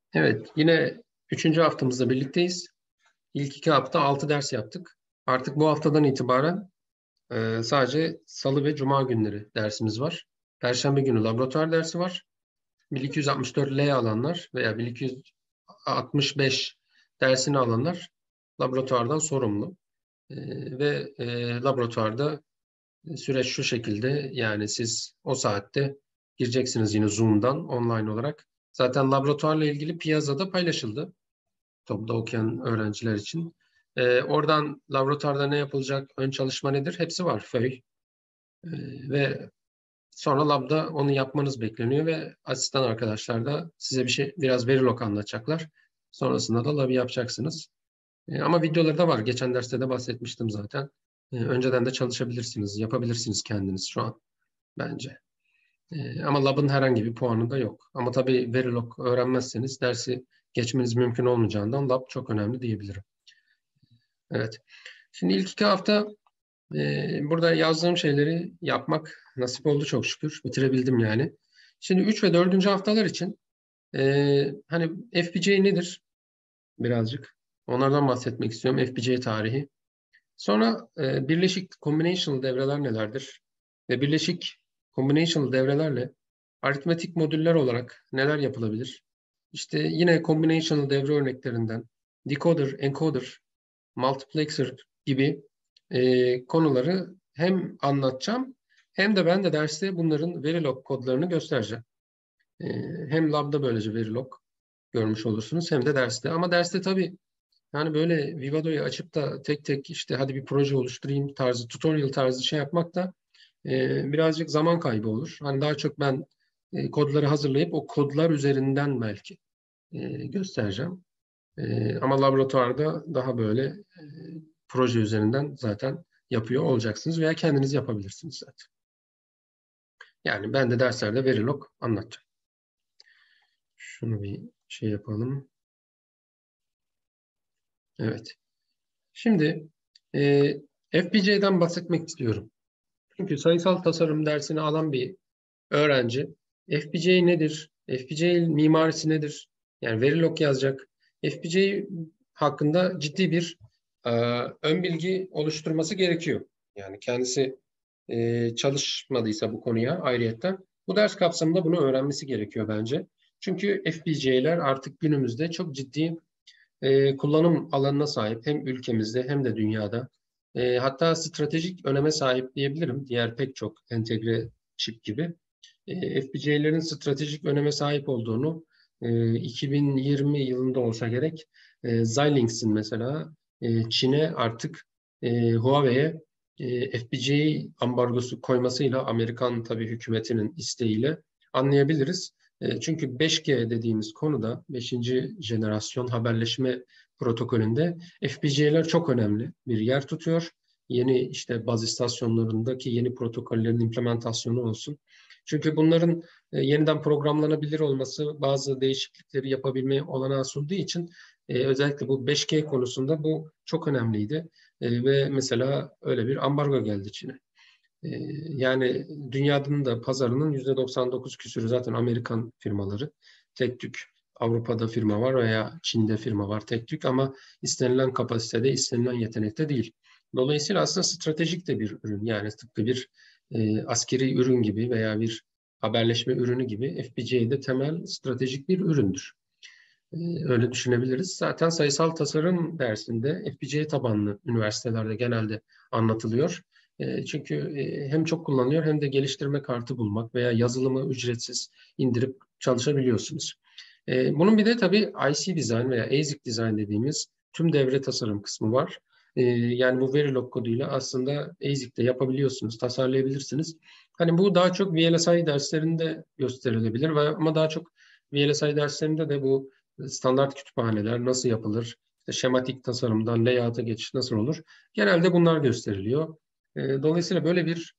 Evet, yine 3. haftamızda birlikteyiz. İlk 2 hafta 6 ders yaptık. Artık bu haftadan itibaren sadece Salı ve Cuma günleri dersimiz var. Perşembe günü laboratuvar dersi var. 1264L alanlar veya 1265 dersini alanlar laboratuvardan sorumlu. E, Laboratuvarda süreç şu şekilde, yani siz o saatte gireceksiniz yine Zoom'dan online olarak. Zaten laboratuvarla ilgili piyasada paylaşıldı. TOB'da okuyan öğrenciler için. Oradan laboratuvarda ne yapılacak, ön çalışma nedir? Hepsi var, FÖY. Ve sonra labda onu yapmanız bekleniyor ve asistan arkadaşlar da size biraz Verilog anlatacaklar. Sonrasında da labı yapacaksınız. Ama videoları da var. Geçen derste de bahsetmiştim zaten. Önceden de çalışabilirsiniz, yapabilirsiniz kendiniz şu an bence. Ama labın herhangi bir puanı da yok. Ama tabii Verilog öğrenmezseniz dersi geçmeniz mümkün olmayacağından lab çok önemli diyebilirim. Evet. Şimdi ilk 2 hafta burada yazdığım şeyleri yapmak nasip oldu çok şükür. Bitirebildim yani. Şimdi 3 ve 4. haftalar için hani FPGA nedir? Birazcık. Onlardan bahsetmek istiyorum. FPGA tarihi. Sonra birleşik combinational devreler nelerdir? Ve birleşik combinational devrelerle aritmetik modüller olarak neler yapılabilir? İşte yine combinational devre örneklerinden decoder, encoder, multiplexer gibi konuları hem anlatacağım hem de ben de derste bunların Verilog kodlarını göstereceğim. E, Hem labda böylece Verilog görmüş olursunuz hem de derste. Ama derste tabii yani böyle Vivado'yu açıp da tek tek işte hadi bir proje oluşturayım tarzı, tutorial tarzı şey yapmak da birazcık zaman kaybı olur. Hani daha çok ben kodları hazırlayıp o kodlar üzerinden belki göstereceğim. Ama laboratuvarda daha böyle proje üzerinden zaten yapıyor olacaksınız veya kendiniz yapabilirsiniz zaten. Yani ben de derslerde Verilog anlatacağım. Şunu bir şey yapalım. Evet. Şimdi FPGA'dan bahsetmek istiyorum. Çünkü sayısal tasarım dersini alan bir öğrenci FPGA nedir? FPGA mimarisi nedir? Yani Verilog yazacak. FPGA hakkında ciddi bir e, ön bilgi oluşturması gerekiyor. Yani kendisi çalışmadıysa bu konuya ayrıyetten bu ders kapsamında bunu öğrenmesi gerekiyor bence. Çünkü FPGA'ler artık günümüzde çok ciddi kullanım alanına sahip hem ülkemizde hem de dünyada. Hatta stratejik öneme sahip diyebilirim. Diğer pek çok entegre çip gibi. FPGA'lerin stratejik öneme sahip olduğunu 2020 yılında olsa gerek Xilinx'in mesela Çin'e artık Huawei'ye FPGA ambargosu koymasıyla Amerikan tabii hükümetinin isteğiyle anlayabiliriz. Çünkü 5G dediğimiz konuda 5. jenerasyon haberleşme protokolünde FPGA'ler çok önemli bir yer tutuyor. Yeni işte baz istasyonlarındaki yeni protokollerin implementasyonu olsun. Çünkü bunların yeniden programlanabilir olması bazı değişiklikleri yapabilme olanağı sunduğu için özellikle bu 5G konusunda bu çok önemliydi. Ve mesela öyle bir ambargo geldi Çin'e. Yani dünyanın da pazarının %99 küsürü zaten Amerikan firmaları. Tek tük Avrupa'da firma var veya Çin'de firma var tek tük ama istenilen kapasitede, istenilen yetenekte değil. Dolayısıyla aslında stratejik de bir ürün. Yani tıpkı bir askeri ürün gibi veya bir haberleşme ürünü gibi FPGA'de temel stratejik bir üründür. Öyle düşünebiliriz. Zaten sayısal tasarım dersinde FPGA tabanlı üniversitelerde genelde anlatılıyor. Çünkü hem çok kullanılıyor hem de geliştirme kartı bulmak veya yazılımı ücretsiz indirip çalışabiliyorsunuz. Bunun bir de tabii IC design veya ASIC design dediğimiz tüm devre tasarım kısmı var. Yani bu Verilog koduyla aslında ASIC'te yapabiliyorsunuz, tasarlayabilirsiniz. Hani bu daha çok VLSI derslerinde gösterilebilir ama daha çok VLSI derslerinde de bu standart kütüphaneler nasıl yapılır, işte şematik tasarımdan layout'a geçiş nasıl olur? Genelde bunlar gösteriliyor. Dolayısıyla böyle bir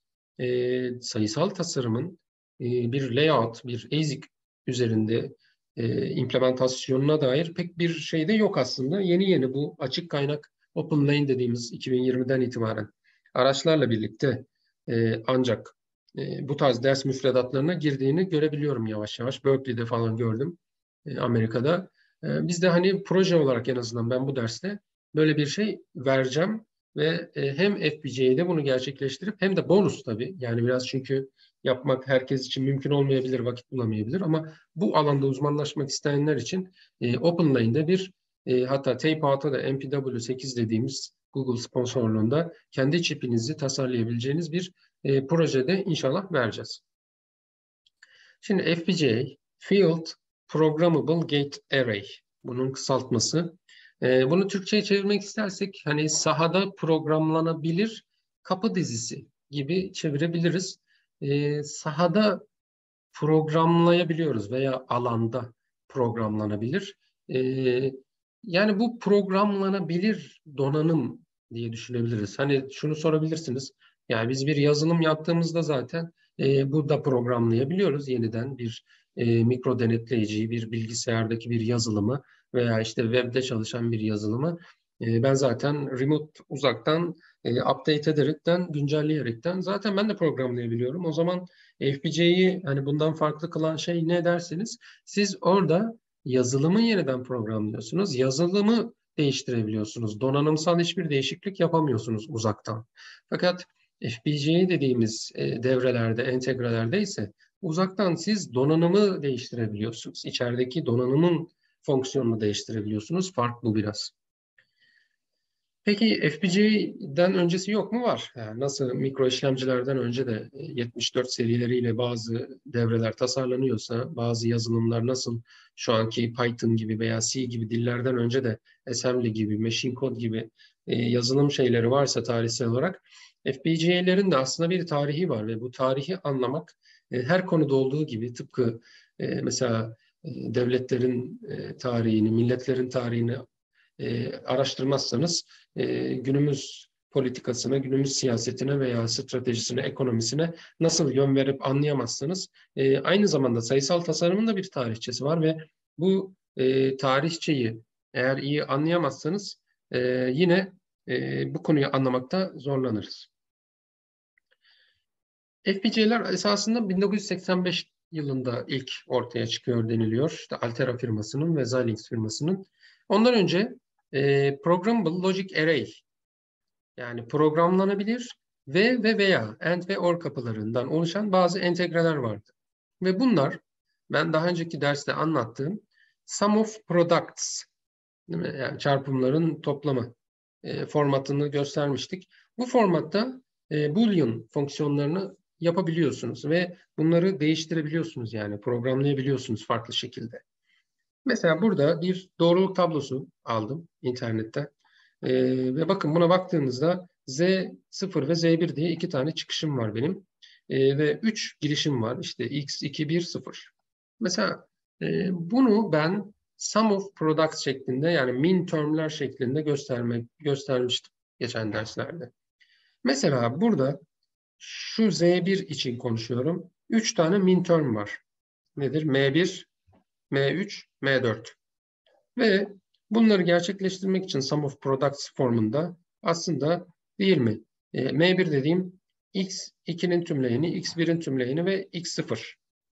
sayısal tasarımın bir layout, bir ASIC üzerinde implementasyonuna dair pek bir şey de yok aslında. Yeni yeni bu açık kaynak Open Lane dediğimiz 2020'den itibaren araçlarla birlikte ancak bu tarz ders müfredatlarına girdiğini görebiliyorum yavaş yavaş. Berkeley'de falan gördüm. Amerika'da. Biz de hani proje olarak en azından ben bu derste böyle bir şey vereceğim ve hem FPGA'de bunu gerçekleştirip hem de bonus tabii. Yani biraz çünkü yapmak herkes için mümkün olmayabilir, vakit bulamayabilir ama bu alanda uzmanlaşmak isteyenler için OpenLane'de bir hatta Tape-out'a da MPW8 dediğimiz Google sponsorluğunda kendi çipinizi tasarlayabileceğiniz bir projede inşallah vereceğiz. Şimdi FPGA, Field Programmable Gate Array. Bunun kısaltması. Bunu Türkçe'ye çevirmek istersek hani sahada programlanabilir kapı dizisi gibi çevirebiliriz. Sahada programlayabiliyoruz veya alanda programlanabilir. Ee, Yani bu programlanabilir donanım diye düşünebiliriz. Hani şunu sorabilirsiniz. Yani biz bir yazılım yaptığımızda zaten burada programlayabiliyoruz. Yeniden bir mikro denetleyiciyi, bir bilgisayardaki bir yazılımı veya işte webde çalışan bir yazılımı ben zaten remote uzaktan update ederekten, güncelleyerekten zaten ben de programlayabiliyorum. O zaman FPGA'yı hani bundan farklı kılan şey ne derseniz siz orada yazılımı yeniden programlıyorsunuz. Yazılımı değiştirebiliyorsunuz. Donanımsal hiçbir değişiklik yapamıyorsunuz uzaktan. Fakat FPGA dediğimiz devrelerde, entegrelerde ise uzaktan siz donanımı değiştirebiliyorsunuz. İçerideki donanımın fonksiyonunu değiştirebiliyorsunuz. Fark bu biraz. Peki FPGA'den öncesi yok mu? Var. Yani nasıl mikro işlemcilerden önce de 74 serileriyle bazı devreler tasarlanıyorsa, bazı yazılımlar nasıl şu anki Python gibi veya C gibi dillerden önce de assembly gibi, machine code gibi yazılım şeyleri varsa tarihsel olarak FPGA'lerin de aslında bir tarihi var ve bu tarihi anlamak her konuda olduğu gibi tıpkı mesela devletlerin tarihini, milletlerin tarihini araştırmazsanız günümüz politikasına, günümüz siyasetine veya stratejisine, ekonomisine nasıl yön verip anlayamazsanız aynı zamanda sayısal tasarımın da bir tarihçesi var ve bu tarihçeyi eğer iyi anlayamazsanız yine bu konuyu anlamakta zorlanırız. FPGA'ler esasında 1985 yılında ilk ortaya çıkıyor deniliyor. İşte Altera firmasının ve Xilinx firmasının. Ondan önce Programmable Logic Array yani programlanabilir ve veya AND ve OR kapılarından oluşan bazı entegreler vardı. Ve bunlar ben daha önceki derste anlattığım sum of products değil mi? Yani çarpımların toplamı formatını göstermiştik. Bu formatta Boolean fonksiyonlarını yapabiliyorsunuz ve bunları değiştirebiliyorsunuz yani programlayabiliyorsunuz farklı şekilde. Mesela burada bir doğruluk tablosu aldım internetten. Ve bakın buna baktığınızda Z0 ve Z1 diye iki tane çıkışım var benim. Ve 3 girişim var. İşte X2, 1, 0. Mesela bunu ben sum of products şeklinde yani min termler şeklinde göstermiştim geçen derslerde. Mesela burada şu Z1 için konuşuyorum. 3 tane min term var. Nedir? M1, M3, M4. Ve bunları gerçekleştirmek için sum of products formunda aslında değil mi? M1 dediğim X2'nin tümleyeni, X1'in tümleyeni ve X0.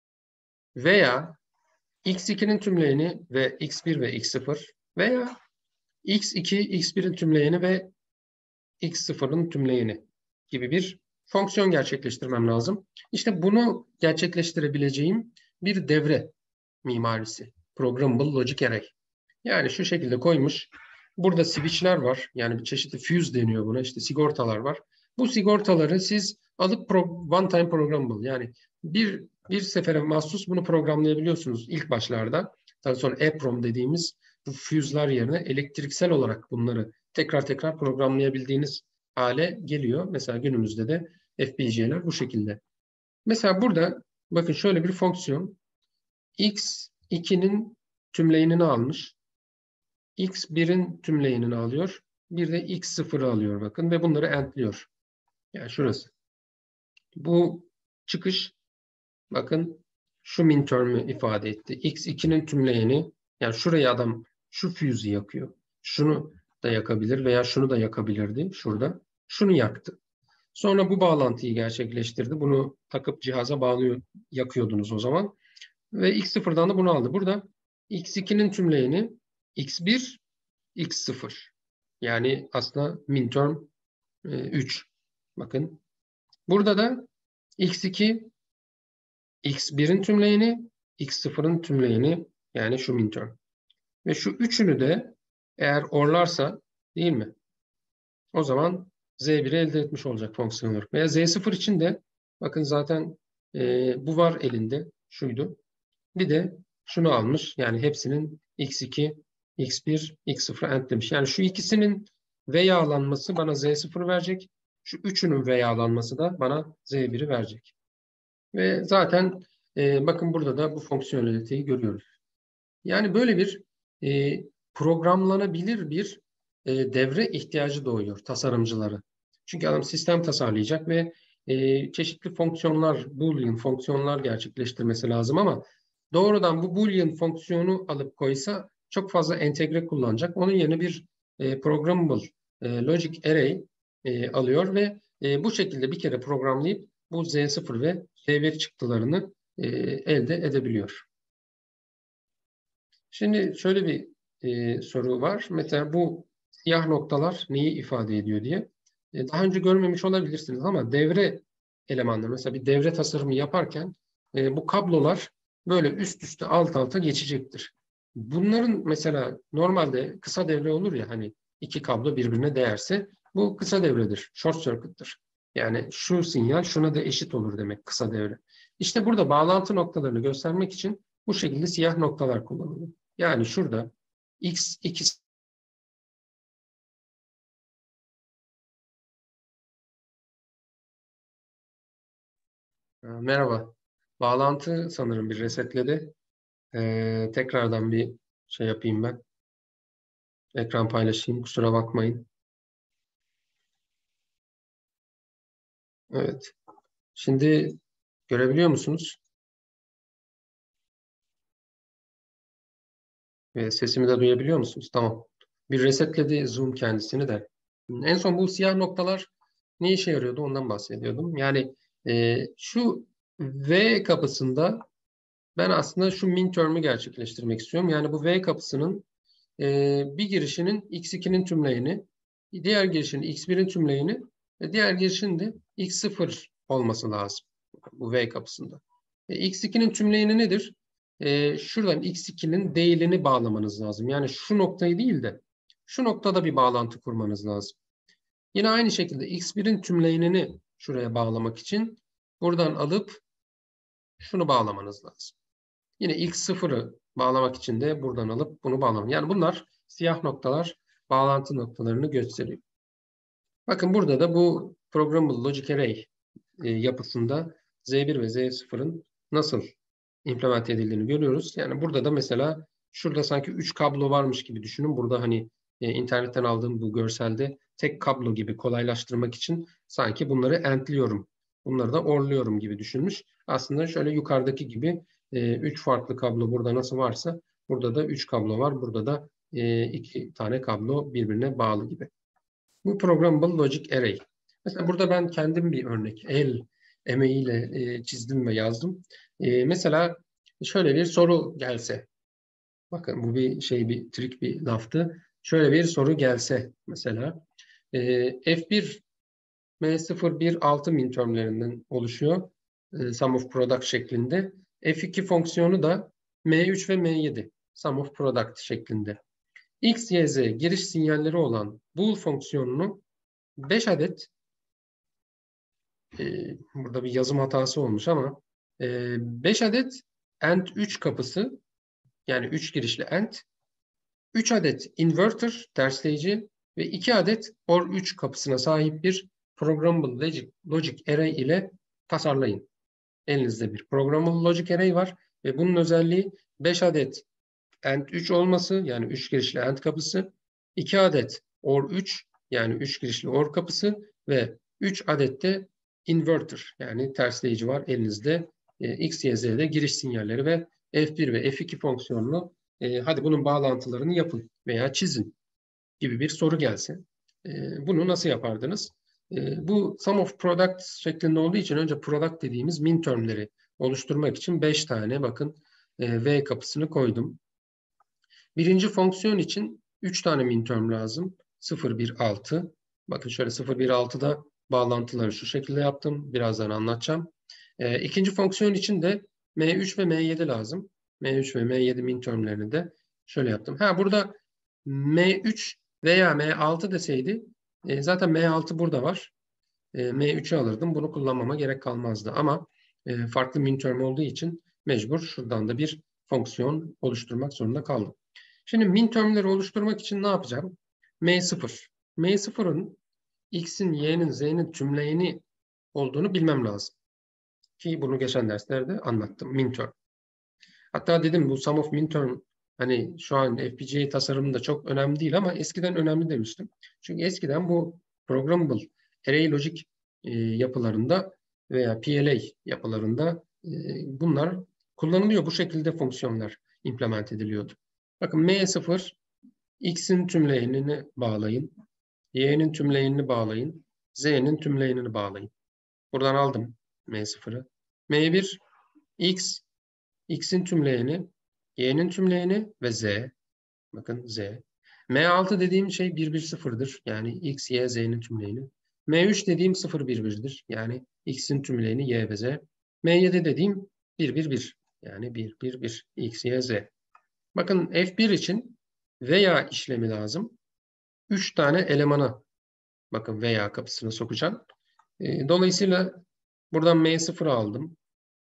Veya X2'nin tümleyeni ve X1 ve X0 veya X2, X1'in tümleyeni ve X0'ın tümleyeni gibi bir fonksiyon gerçekleştirmem lazım. İşte bunu gerçekleştirebileceğim bir devre mimarisi. Programmable Logic Array. Yani şu şekilde koymuş. Burada switchler var. Yani bir çeşitli fuse deniyor buna. İşte sigortalar var. Bu sigortaları siz alıp one time programmable yani bir sefere mahsus bunu programlayabiliyorsunuz ilk başlarda. Daha sonra EEPROM dediğimiz bu fuse'lar yerine elektriksel olarak bunları tekrar tekrar programlayabildiğiniz hale geliyor. Mesela günümüzde de FPGA'ler bu şekilde. Mesela burada bakın şöyle bir fonksiyon. X2'nin tümleyinini almış. X1'in tümleyinini alıyor. Bir de X0'ı alıyor bakın ve bunları AND'liyor. Yani şurası. Bu çıkış bakın şu minterm'ü ifade etti. X2'nin tümleyeni yani şuraya adam şu fuse'u yakıyor. Şunu da yakabilir veya şunu da yakabilirdi şurada. Şunu yaktı. Sonra bu bağlantıyı gerçekleştirdi. Bunu takıp cihaza yakıyordunuz o zaman. Ve X0'dan da bunu aldı. Burada x2'nin tümleyeni x1, x0. Yani aslında minterm 3. Bakın. Burada da x2, x1'in tümleyeni, x0'ın tümleyeni, yani şu minterm. Ve şu üçünü de eğer orlarsa, değil mi? O zaman z1'i elde etmiş olacak fonksiyon olarak. Veya z0 için de bakın zaten bu var elinde. Şuydu. Bir de şunu almış. Yani hepsinin x2, x1, x0 entlemiş. Yani şu ikisinin veya'lanması bana z0 verecek. Şu üçünün veya'lanması da bana z1'i verecek. Ve zaten bakın burada da bu fonksiyoneliteyi görüyoruz. Yani böyle bir programlanabilir bir devre ihtiyacı doğuyor tasarımcıları. Çünkü adam sistem tasarlayacak ve çeşitli fonksiyonlar, Boolean fonksiyonlar gerçekleştirmesi lazım ama doğrudan bu Boolean fonksiyonu alıp koysa çok fazla entegre kullanacak. Onun yerine bir programmable logic array alıyor ve bu şekilde bir kere programlayıp bu Z0 ve Z1 çıktılarını elde edebiliyor. Şimdi şöyle bir soru var. Mesela bu siyah noktalar neyi ifade ediyor diye. Daha önce görmemiş olabilirsiniz ama devre elemanları, mesela bir devre tasarımı yaparken bu kablolar böyle üst üste alt alta geçecektir. Bunların mesela normalde kısa devre olur ya, hani iki kablo birbirine değerse bu kısa devredir, short circuit'tır. Yani şu sinyal şuna da eşit olur demek kısa devre. İşte burada bağlantı noktalarını göstermek için bu şekilde siyah noktalar kullanılıyor. Yani şurada x2 merhaba. Bağlantı sanırım bir resetledi. Tekrardan bir şey yapayım ben. Ekran paylaşayım. Kusura bakmayın. Evet. Şimdi görebiliyor musunuz? Sesimi de duyabiliyor musunuz? Tamam. Bir resetledi Zoom kendisini de. En son bu siyah noktalar ne işe yarıyordu ondan bahsediyordum. Yani şu V kapısında ben aslında şu minterm'ü gerçekleştirmek istiyorum. Yani bu V kapısının bir girişinin x2'nin tümleyeni, diğer girişinin x1'in tümleyeni ve diğer girişinin de x0 olması lazım bu V kapısında. X2'nin tümleyeni nedir? Şuradan x2'nin değilini bağlamanız lazım. Yani şu noktayı değil de şu noktada bir bağlantı kurmanız lazım. Yine aynı şekilde x1'in tümleyenini şuraya bağlamak için buradan alıp şunu bağlamanız lazım. Yine x0'ı bağlamak için de buradan alıp bunu bağlamak. Yani bunlar siyah noktalar bağlantı noktalarını gösteriyor. Bakın burada da bu Programmable Logic Array yapısında Z1 ve Z0'ın nasıl implement edildiğini görüyoruz. Yani burada da mesela şurada sanki 3 kablo varmış gibi düşünün. Burada hani internetten aldığım bu görselde tek kablo gibi kolaylaştırmak için sanki bunları entliyorum. Bunları da orluyorum gibi düşünmüş. Aslında şöyle yukarıdaki gibi 3 farklı kablo burada nasıl varsa burada da 3 kablo var. Burada da 2 tane kablo birbirine bağlı gibi. Bu Programmable Logic Array. Mesela burada ben kendim bir örnek el emeğiyle çizdim ve yazdım. Mesela şöyle bir soru gelse, bakın bu bir bir trik bir laftı. Şöyle bir soru gelse mesela F1 M0 6 mintermlerinden oluşuyor. Sum of product şeklinde. F2 fonksiyonu da M3 ve M7 sum of product şeklinde. X, Y, Z giriş sinyalleri olan bool fonksiyonunu 5 adet burada bir yazım hatası olmuş ama 5 adet AND 3 kapısı, yani 3 girişli AND, 3 adet inverter tersleyici ve 2 adet OR 3 kapısına sahip bir Programmable Logic Array ile tasarlayın. Elinizde bir Programmable Logic Array var ve bunun özelliği 5 adet AND 3 olması, yani 3 girişli AND kapısı, 2 adet OR 3 yani 3 girişli OR kapısı ve 3 adet de inverter yani tersleyici var elinizde. X, Y, Z'de giriş sinyalleri ve F1 ve F2 fonksiyonunu hadi bunun bağlantılarını yapın veya çizin gibi bir soru gelse bunu nasıl yapardınız? Bu sum of product şeklinde olduğu için önce product dediğimiz mintermleri oluşturmak için 5 tane bakın V kapısını koydum. Birinci fonksiyon için 3 tane minterm lazım. 0, 1, 6. Bakın şöyle 0, 1, 6'da bağlantıları şu şekilde yaptım. Birazdan anlatacağım. İkinci fonksiyon için de M3 ve M7 lazım. M3 ve M7 mintermlerini de şöyle yaptım. Burada M3 veya M6 deseydi zaten M6 burada var. M3'ü alırdım. Bunu kullanmama gerek kalmazdı. Ama farklı minterm olduğu için mecbur şuradan da bir fonksiyon oluşturmak zorunda kaldım. Şimdi mintermleri oluşturmak için ne yapacağım? M0. M0'ın x'in, y'nin, z'nin tümleyeni olduğunu bilmem lazım. Ki bunu geçen derslerde anlattım. Minterm. Hatta dedim bu sum of minterm hani şu an FPGA tasarımında çok önemli değil ama eskiden önemli demiştim. Çünkü eskiden bu programmable array logic yapılarında veya PLA yapılarında bunlar kullanılıyor. Bu şekilde fonksiyonlar implement ediliyordu. Bakın M0 x'in tümleyenini bağlayın. Y'nin tümleyenini bağlayın. Z'nin tümleyenini bağlayın. Buradan aldım M0'ı. M1 x, x'in tümleyeni, y'nin tümleyeni ve z. Bakın z. M6 dediğim şey 1, 1, 0'dır. Yani x, y, z'nin tümleyeni. M3 dediğim 0, 1, 1'dir. Yani x'in tümleyeni y ve z. M7 dediğim 1, 1, 1. Yani 1, 1, 1. X, y, z. Bakın F1 için veya işlemi lazım. 3 tane elemana bakın veya kapısına sokacağım. Dolayısıyla buradan M0'ı aldım.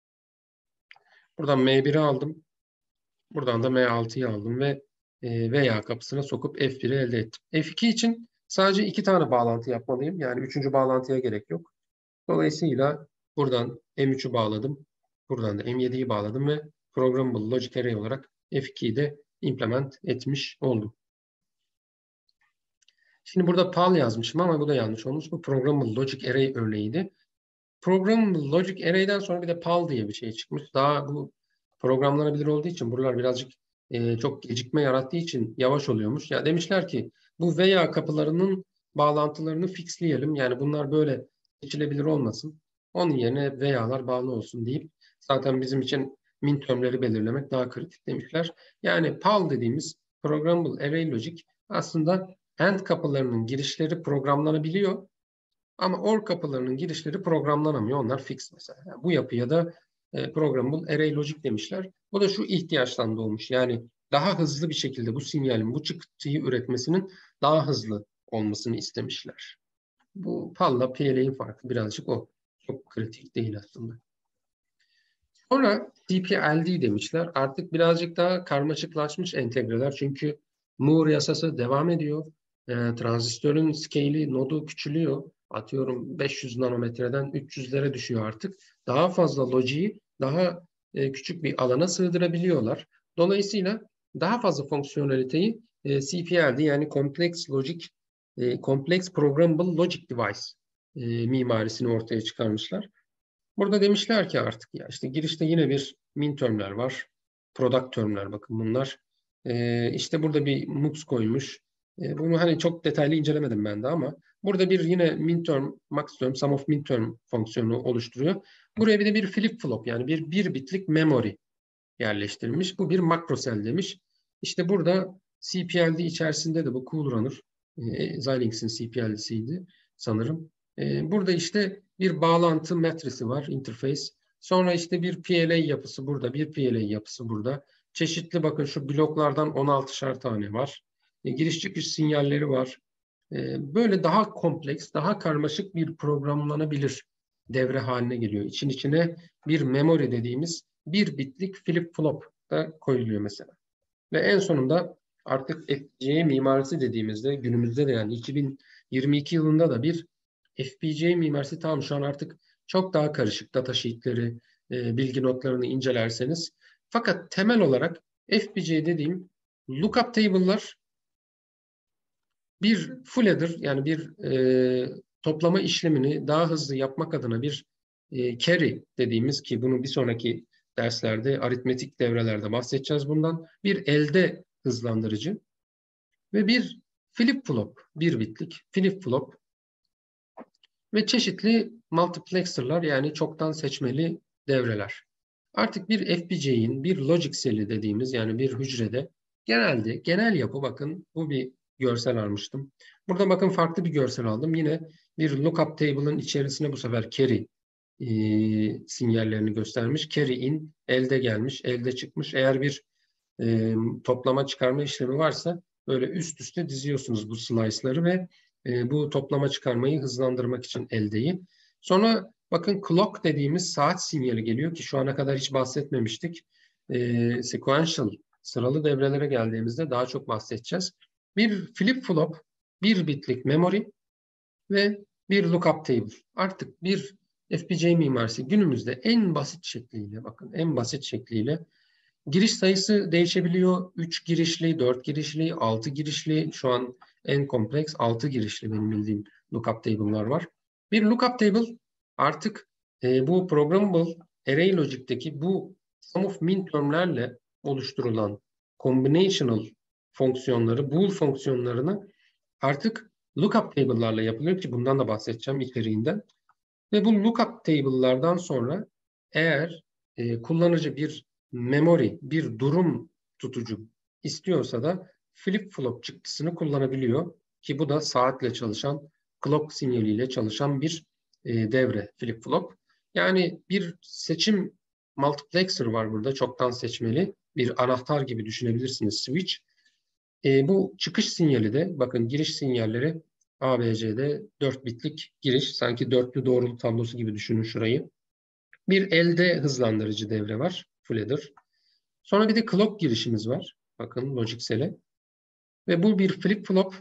Buradan M1'i aldım. Buradan da M6'yı aldım ve veya kapısına sokup F1'i elde ettim. F2 için sadece 2 tane bağlantı yapmalıyım. Yani 3. bağlantıya gerek yok. Dolayısıyla buradan M3'ü bağladım. Buradan da M7'yi bağladım ve Programmable Logic Array olarak F2'yi de implement etmiş oldum. Şimdi burada PAL yazmışım ama bu da yanlış olmuş. Bu Programmable Logic Array örneğiydi. Programmable Logic Array'den sonra bir de PAL diye bir şey çıkmış. Daha bu programlanabilir olduğu için buralar birazcık çok gecikme yarattığı için yavaş oluyormuş. Ya demişler ki bu veya kapılarının bağlantılarını fixleyelim. Yani bunlar böyle seçilebilir olmasın. Onun yerine veyalar bağlı olsun deyip zaten bizim için mintermleri belirlemek daha kritik demişler. Yani PAL dediğimiz Programmable Array Logic aslında AND kapılarının girişleri programlanabiliyor. Ama OR kapılarının girişleri programlanamıyor. Onlar fix mesela. Yani bu yapıya da Programmable Array Logic demişler. Bu da şu ihtiyaçtan doğmuş. Yani daha hızlı bir şekilde bu sinyalin, bu çıktıyı üretmesinin daha hızlı olmasını istemişler. Bu PAL'la PLA'nin farkı birazcık o. Çok kritik değil aslında. Sonra CPLD demişler. Artık birazcık daha karmaşıklaşmış entegreler. Çünkü Moore yasası devam ediyor. Transistörün scale'i, nodu küçülüyor. Atıyorum 500 nanometreden 300'lere düşüyor artık. Daha fazla lojiyi daha küçük bir alana sığdırabiliyorlar. Dolayısıyla daha fazla fonksiyoneliteyi CPLD yani Complex Programmable Logic Device mimarisini ortaya çıkarmışlar. Burada demişler ki artık ya işte girişte yine bir mintermler var. Product termler bakın bunlar. İşte burada bir mux koymuş. Bunu hani çok detaylı incelemedim ben de ama burada bir yine minterm, maxterm, sum of minterm fonksiyonu oluşturuyor. Buraya bir de bir flip flop yani bir bitlik memory yerleştirilmiş. Bu bir makrosel demiş. İşte burada CPLD içerisinde de bu Cool Runner, Xilinx'in CPLD'siydi sanırım. Burada işte bir bağlantı metresi var, interface. Sonra işte bir PLA yapısı burada, bir PLA yapısı burada. Çeşitli bakın şu bloklardan 16'şar tane var. Giriş çıkış sinyalleri var. Böyle daha kompleks, daha karmaşık bir programlanabilir devre haline geliyor. İçin içine bir memory dediğimiz bir bitlik flip flop da koyuluyor mesela. Ve en sonunda artık FPGA mimarisi dediğimizde günümüzde de yani 2022 yılında da bir FPGA mimarisi tam şu an artık çok daha karışık data bilgi notlarını incelerseniz. Fakat temel olarak FPGA dediğim lookup table'lar bir full adder yani bir toplama işlemini daha hızlı yapmak adına bir carry dediğimiz ki bunu bir sonraki derslerde aritmetik devrelerde bahsedeceğiz bundan. Bir elde hızlandırıcı ve bir flip flop, bir bitlik flip flop ve çeşitli multiplexer'lar yani çoktan seçmeli devreler. Artık bir FPGA'in bir logic cell'i dediğimiz yani bir hücrede genelde genel yapı, bakın bu bir görsel almıştım. Burada bakın farklı bir görsel aldım. Yine bir lookup table'ın içerisine bu sefer carry sinyallerini göstermiş. Carry in, elde gelmiş, elde çıkmış. Eğer bir toplama çıkarma işlemi varsa böyle üst üste diziyorsunuz bu slice'ları ve bu toplama çıkarmayı hızlandırmak için eldeyi. Sonra bakın clock dediğimiz saat sinyali geliyor ki şu ana kadar hiç bahsetmemiştik. Sequential, sıralı devrelere geldiğimizde daha çok bahsedeceğiz. Bir flip-flop, bir bitlik memory ve bir lookup table. Artık bir FPGA mimarisi günümüzde en basit şekliyle, bakın en basit şekliyle giriş sayısı değişebiliyor. 3 girişli, 4 girişli, 6 girişli. Şu an en kompleks 6 girişli benim bildiğim lookup table'lar var. Bir lookup table artık bu programmable array logic'teki bu sum of min term'lerle oluşturulan combinational fonksiyonları, bool fonksiyonlarını artık lookup table'larla yapılıyor ki bundan da bahsedeceğim içeriğinden. Ve bu lookup table'lardan sonra eğer kullanıcı bir memory, bir durum tutucu istiyorsa da flip-flop çıktısını kullanabiliyor. Ki bu da saatle çalışan, clock sinyaliyle çalışan bir devre flip-flop. Yani bir seçim multiplexer var burada, çoktan seçmeli. Bir anahtar gibi düşünebilirsiniz, switch. Bu çıkış sinyali de bakın giriş sinyalleri ABC'de 4 bitlik giriş. Sanki dörtlü doğruluk tablosu gibi düşünün şurayı. Bir elde hızlandırıcı devre var. Full adder. Sonra bir de clock girişimiz var. Bakın Logicsel'e. Ve bu bir flip-flop,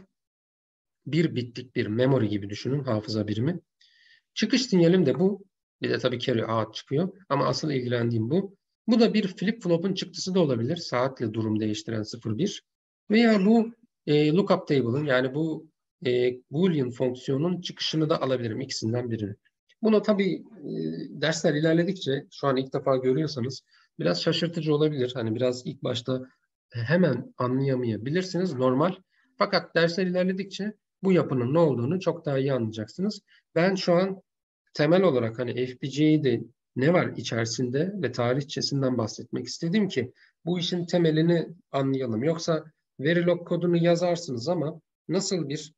bir bitlik bir memory gibi düşünün, hafıza birimi. Çıkış sinyalim de bu. Bir de tabii carry out çıkıyor. Ama asıl ilgilendiğim bu. Bu da bir flip-flop'un çıktısı da olabilir. Saatle durum değiştiren 0-1. Veya bu lookup table'ın, yani bu Boolean fonksiyonun çıkışını da alabilirim. İkisinden birini. Bunu tabii dersler ilerledikçe, şu an ilk defa görüyorsanız biraz şaşırtıcı olabilir. Hani biraz ilk başta hemen anlayamayabilirsiniz. Normal. Fakat dersler ilerledikçe bu yapının ne olduğunu çok daha iyi anlayacaksınız. Ben şu an temel olarak hani FPGA'de ne var içerisinde ve tarihçesinden bahsetmek istedim ki bu işin temelini anlayalım. Yoksa Verilog kodunu yazarsınız ama nasıl bir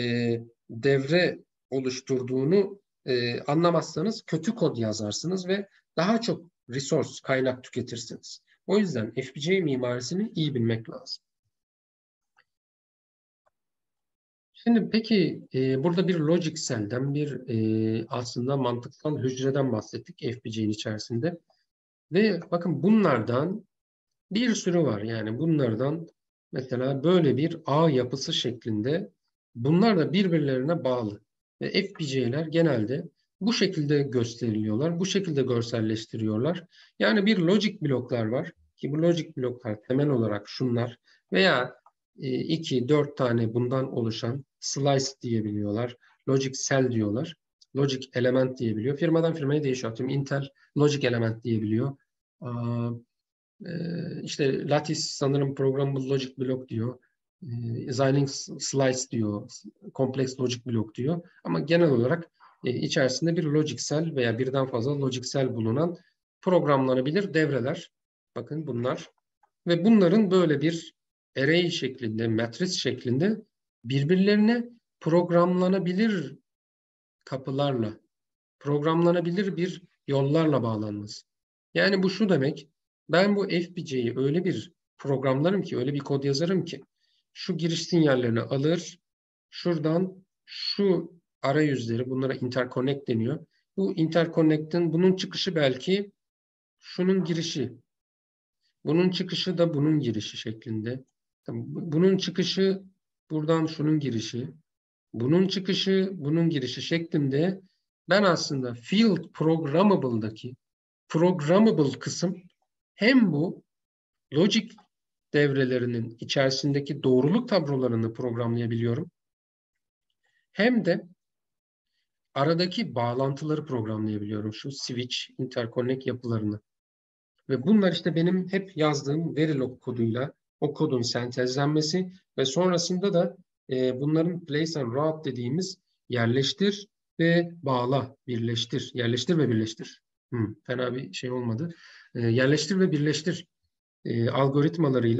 devre oluşturduğunu anlamazsanız kötü kod yazarsınız ve daha çok resource, kaynak tüketirsiniz. O yüzden FPGA mimarisini iyi bilmek lazım. Şimdi peki burada bir logic cell'den, bir aslında mantıksal hücreden bahsettik FPGA'nin içerisinde. Ve bakın bunlardan bir sürü var. Yani bunlardan mesela böyle bir ağ yapısı şeklinde, bunlar da birbirlerine bağlı. Ve FPGA'ler genelde bu şekilde gösteriliyorlar, bu şekilde görselleştiriyorlar. Yani bir logic bloklar var ki bu logic bloklar temel olarak şunlar veya 2-4 tane bundan oluşan slice diyebiliyorlar. Logic cell diyorlar. Logic element diyebiliyor. Firmadan firmaya değişiyor. Atıyorum Intel logic element diyebiliyor. İşte Lattice sanırım programmable logic block diyor. Xilinx slice diyor. Complex logic block diyor. Ama genel olarak içerisinde bir logic cell veya birden fazla logic cell bulunan programlanabilir devreler. Bakın bunlar. Ve bunların böyle bir array şeklinde, matris şeklinde birbirlerine programlanabilir kapılarla, programlanabilir bir yollarla bağlanması. Yani bu şu demek, ben bu FPGA'yı öyle bir programlarım ki, öyle bir kod yazarım ki, şu giriş sinyallerini alır, şuradan şu arayüzleri, bunlara interconnect deniyor. Bu interconnect'in bunun çıkışı belki şunun girişi, bunun çıkışı da bunun girişi şeklinde. Bunun çıkışı buradan şunun girişi, bunun çıkışı bunun girişi şeklinde ben aslında field programmable'daki programmable kısım hem bu logic devrelerinin içerisindeki doğruluk tablolarını programlayabiliyorum. Hem de aradaki bağlantıları programlayabiliyorum. Şu switch, interconnect yapılarını. Ve bunlar işte benim hep yazdığım Verilog koduyla o kodun sentezlenmesi ve sonrasında da bunların place and route dediğimiz yerleştir ve bağla, birleştir, yerleştir ve birleştir. Fena bir şey olmadı. Yerleştir ve birleştir algoritmalarıyla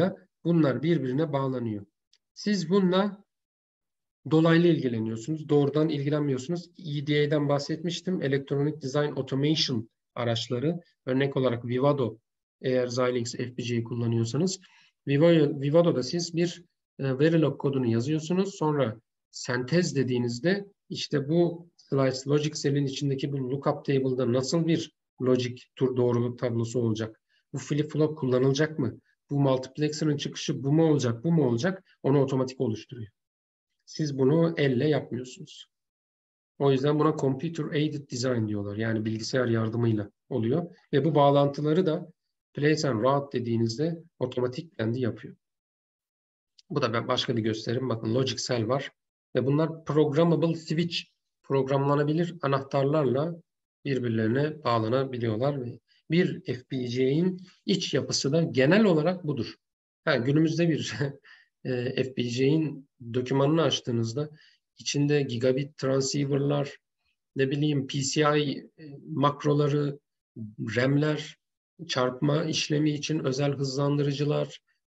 bunlar birbirine bağlanıyor. Siz bununla dolaylı ilgileniyorsunuz. Doğrudan ilgilenmiyorsunuz. EDA'dan bahsetmiştim. Electronic Design Automation araçları. Örnek olarak Vivado, eğer Xilinx FPGA kullanıyorsanız. Vivado'da siz bir Verilog kodunu yazıyorsunuz. Sonra sentez dediğinizde işte bu slice logic cell'in içindeki bu lookup table'da nasıl bir logic doğruluk tablosu olacak? Bu flip-flop kullanılacak mı? Bu multiplexer'ın çıkışı bu mu olacak, bu mu olacak? Onu otomatik oluşturuyor. Siz bunu elle yapmıyorsunuz. O yüzden buna Computer Aided Design diyorlar. Yani bilgisayar yardımıyla oluyor. Ve bu bağlantıları da Place and Route dediğinizde otomatik kendi yapıyor. Bu da başka bir gösterim. Bakın Logic Cell var. Ve bunlar Programmable Switch, programlanabilir anahtarlarla birbirlerine bağlanabiliyorlar. Ve bir FPGA'in iç yapısı da genel olarak budur. Günümüzde bir FPGA'in dokümanını açtığınızda içinde gigabit transceiver'lar, ne bileyim PCI makroları, RAM'ler, çarpma işlemi için özel hızlandırıcılar,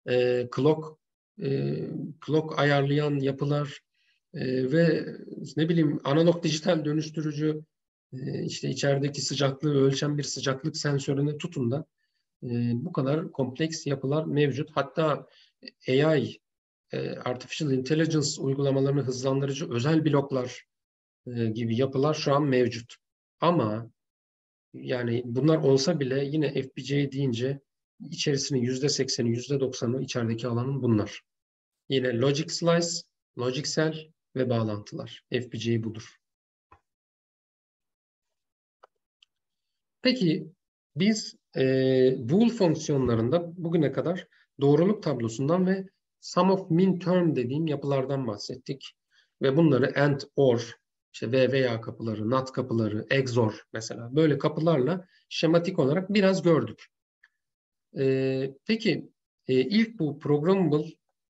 clock ayarlayan yapılar ve ne bileyim analog dijital dönüştürücü, işte içerideki sıcaklığı ölçen bir sıcaklık sensörüne tutun da bu kadar kompleks yapılar mevcut. Hatta AI, Artificial Intelligence uygulamalarını hızlandırıcı özel bloklar gibi yapılar şu an mevcut. Ama yani bunlar olsa bile yine FPGA deyince içerisinin %80'i, %90'ı içerideki alanın bunlar. Yine Logic Slice, Logic Cell ve bağlantılar. FPGA budur. Peki biz bool fonksiyonlarında bugüne kadar doğruluk tablosundan ve sum of min term dediğim yapılardan bahsettik. Ve bunları AND, OR, işte ve veya kapıları, NOT kapıları, XOR mesela böyle kapılarla şematik olarak biraz gördük. Peki ilk bu Programmable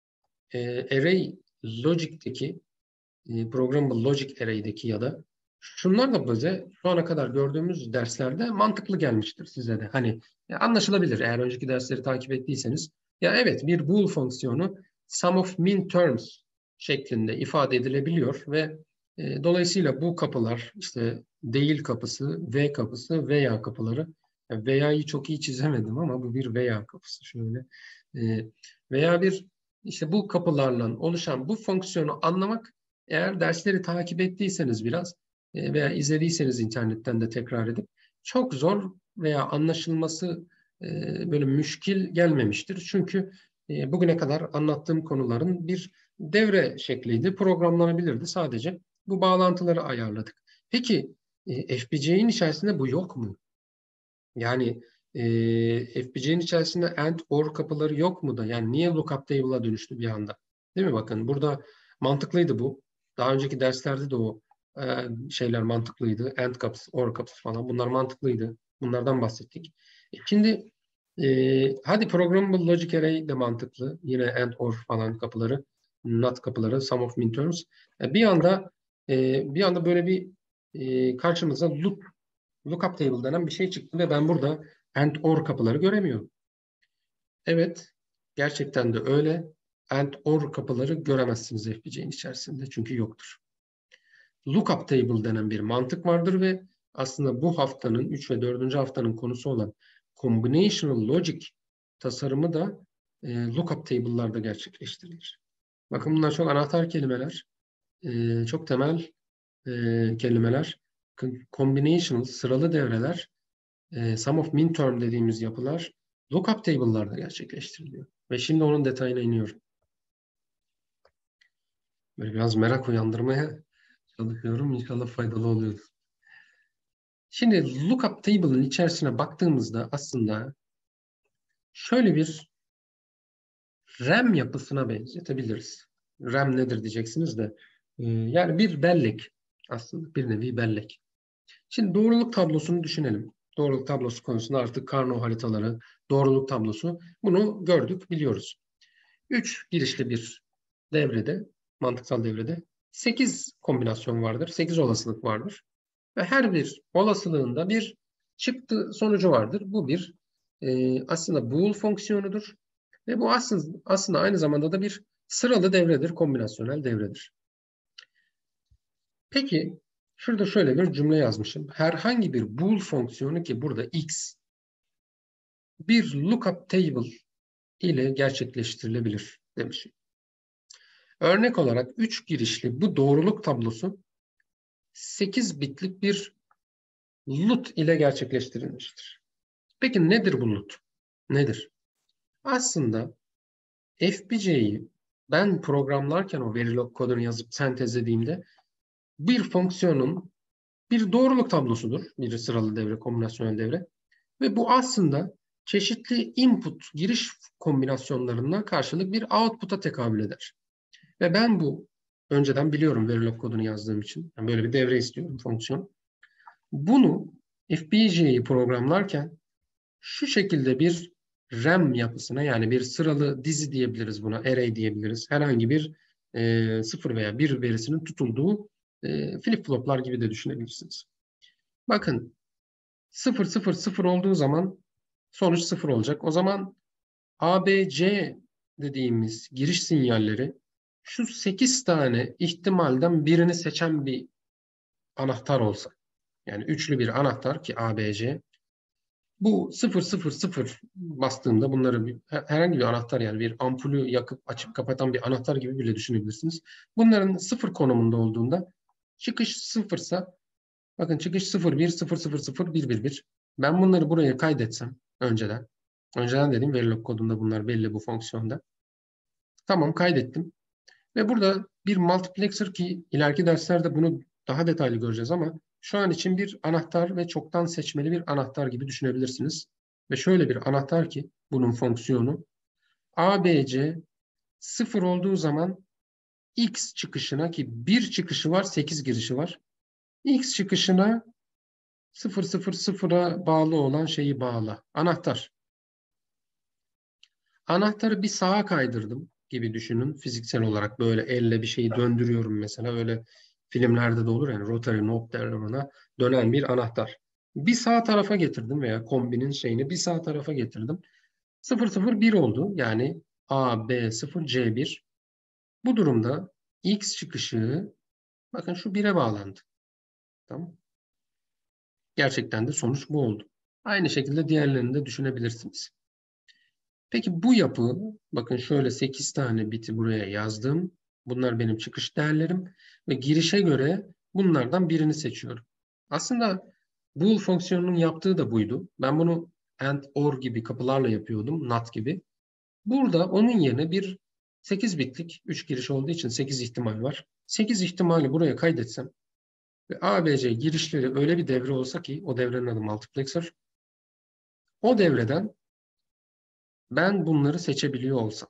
Array Logic'teki Programmable Logic Array'deki ya da şunlar da bize şu ana kadar gördüğümüz derslerde mantıklı gelmiştir size de. Hani anlaşılabilir eğer önceki dersleri takip ettiyseniz. Ya evet, bir bool fonksiyonu sum of min terms şeklinde ifade edilebiliyor ve dolayısıyla bu kapılar işte değil kapısı, V kapısı, veya kapıları. Yani veya'yı çok iyi çizemedim ama bu bir veya kapısı şöyle. Veya bir işte bu kapılarla oluşan bu fonksiyonu anlamak, eğer dersleri takip ettiyseniz biraz veya izlediyseniz internetten de tekrar edip çok zor veya anlaşılması böyle müşkil gelmemiştir. Çünkü bugüne kadar anlattığım konuların bir devre şekliydi, programlanabilirdi. Sadece bu bağlantıları ayarladık. Peki FPGA'nin içerisinde bu yok mu? Yani FPGA'nin içerisinde AND OR kapıları yok mu da? Yani niye lookup table'a dönüştü bir anda? Değil mi? Bakın burada mantıklıydı bu. Daha önceki derslerde de o şeyler mantıklıydı. AND kapısı, OR kapısı falan bunlar mantıklıydı. Bunlardan bahsettik. Şimdi hadi Programmable Logic Array de mantıklı. Yine AND OR falan kapıları, NOT kapıları, sum of min terms. Bir anda böyle bir karşımıza lookup table denen bir şey çıktı ve ben burada AND OR kapıları göremiyorum. Evet, gerçekten de öyle. AND OR kapıları göremezsiniz FPGA'nin içerisinde çünkü yoktur. Lookup table denen bir mantık vardır ve aslında bu haftanın 3 ve 4. haftanın konusu olan Combinational Logic tasarımı da lookup table'larda gerçekleştirilir. Bakın bunlar çok anahtar kelimeler, çok temel kelimeler. Combinational, sıralı devreler, sum of min term dediğimiz yapılar lookup table'larda gerçekleştiriliyor. Ve şimdi onun detayına iniyorum. Böyle biraz merak uyandırmaya çalışıyorum. İnşallah faydalı oluyor. Şimdi lookup table'ın içerisine baktığımızda aslında şöyle bir RAM yapısına benzetebiliriz. RAM nedir diyeceksiniz de. Yani bir bellek aslında, bir nevi bellek. Şimdi doğruluk tablosunu düşünelim. Doğruluk tablosu konusunda artık Karnaugh haritaları, doğruluk tablosu, bunu gördük, biliyoruz. 3 girişli bir devrede, mantıksal devrede 8 kombinasyon vardır, 8 olasılık vardır. Ve her bir olasılığında bir çıktı sonucu vardır. Bu bir aslında bool fonksiyonudur. Ve bu aslında aynı zamanda da bir sıralı devredir, kombinasyonel devredir. Peki, şurada şöyle bir cümle yazmışım. Herhangi bir bool fonksiyonu, ki burada x, bir lookup table ile gerçekleştirilebilir demişim. Örnek olarak 3 girişli bu doğruluk tablosu 8 bitlik bir LUT ile gerçekleştirilmiştir. Peki nedir bu LUT? Nedir? Aslında FPGA'yı ben programlarken o Verilog kodunu yazıp sentezlediğimde bir fonksiyonun bir doğruluk tablosudur. Bir sıralı devre, kombinasyonel devre. Ve bu aslında çeşitli input, giriş kombinasyonlarına karşılık bir output'a tekabül eder. Ve ben bu önceden biliyorum Verilog kodunu yazdığım için. Yani böyle bir devre istiyorum, fonksiyon. Bunu FPGA'yı programlarken şu şekilde bir RAM yapısına, yani bir sıralı dizi diyebiliriz buna, array diyebiliriz. Herhangi bir 0 veya 1 verisinin tutulduğu flip-floplar gibi de düşünebilirsiniz. Bakın 0, 0, 0 olduğu zaman sonuç 0 olacak. O zaman ABC dediğimiz giriş sinyalleri şu 8 tane ihtimalden birini seçen bir anahtar olsa. Yani üçlü bir anahtar ki ABC. Bu 0, 0, 0 bastığımda bunları herhangi bir anahtar, yani bir ampulü yakıp açıp kapatan bir anahtar gibi bile düşünebilirsiniz. Bunların 0 konumunda olduğunda çıkış 0 ise, bakın çıkış 0, 1, 0, 0, 0, 1, 1, 1. Ben bunları buraya kaydetsem önceden. Önceden dediğim Verilog kodunda bunlar belli bu fonksiyonda. Tamam, kaydettim. Ve burada bir multiplexer, ki ileriki derslerde bunu daha detaylı göreceğiz ama şu an için bir anahtar ve çoktan seçmeli bir anahtar gibi düşünebilirsiniz. Ve şöyle bir anahtar ki bunun fonksiyonu ABC 0 olduğu zaman X çıkışına, ki bir çıkışı var, 8 girişi var. X çıkışına 0, 0, 0'a bağlı olan şeyi bağla. Anahtar. Anahtarı bir sağa kaydırdım gibi düşünün. Fiziksel olarak böyle elle bir şeyi döndürüyorum mesela. Öyle filmlerde de olur yani, rotary knob derler ona. Dönen bir anahtar. Bir sağ tarafa getirdim veya kombinin şeyini bir sağ tarafa getirdim. 001 oldu. Yani A, B, 0, C 1. Bu durumda X çıkışı bakın şu 1'e bağlandı. Tamam. Gerçekten de sonuç bu oldu. Aynı şekilde diğerlerini de düşünebilirsiniz. Peki bu yapı, bakın şöyle 8 tane biti buraya yazdım. Bunlar benim çıkış değerlerim ve girişe göre bunlardan birini seçiyorum. Aslında bool fonksiyonunun yaptığı da buydu. Ben bunu AND OR gibi kapılarla yapıyordum, NOT gibi. Burada onun yerine bir 8 bitlik 3 giriş olduğu için 8 ihtimal var. 8 ihtimali buraya kaydetsem ve ABC girişleri öyle bir devre olsa ki o devrenin adı multiplexer. O devreden ben bunları seçebiliyor olsam.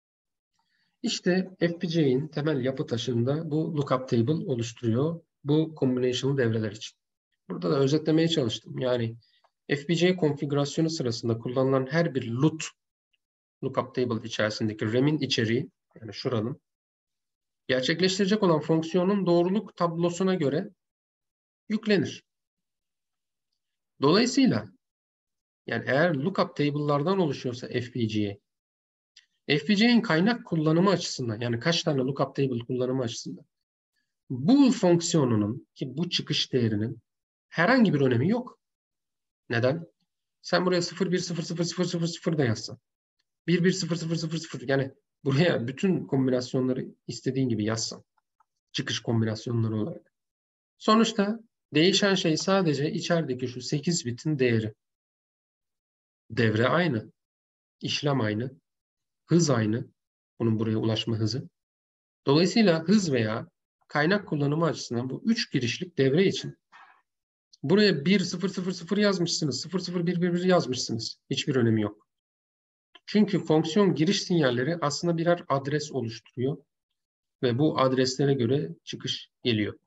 İşte FPGA'nin temel yapı taşında bu lookup table oluşturuyor bu combinational devreler için. Burada da özetlemeye çalıştım. Yani FPGA konfigürasyonu sırasında kullanılan her bir lookup table içerisindeki RAM'in içeriği, yani şuranın, gerçekleştirecek olan fonksiyonun doğruluk tablosuna göre yüklenir. Dolayısıyla yani eğer lookup table'lardan oluşuyorsa FPGA'nin kaynak kullanımı açısından, yani kaç tane lookup table kullanımı açısından, bool fonksiyonunun, ki bu çıkış değerinin herhangi bir önemi yok. Neden? Sen buraya 0, 1, 0, 0, 0, 0, 0 da yazsan. 1, 1, 0, 0, 0, 0, yani buraya bütün kombinasyonları istediğin gibi yazsan. Çıkış kombinasyonları olarak. Sonuçta değişen şey sadece içerideki şu 8 bitin değeri. Devre aynı. İşlem aynı. Hız aynı. Bunun buraya ulaşma hızı. Dolayısıyla hız veya kaynak kullanımı açısından bu 3 girişlik devre için buraya 1, 0, 0, 0 yazmışsınız. 0, 0, 1, 1, 1 yazmışsınız. Hiçbir önemi yok. Çünkü fonksiyon giriş sinyalleri aslında birer adres oluşturuyor. Ve bu adreslere göre çıkış geliyor.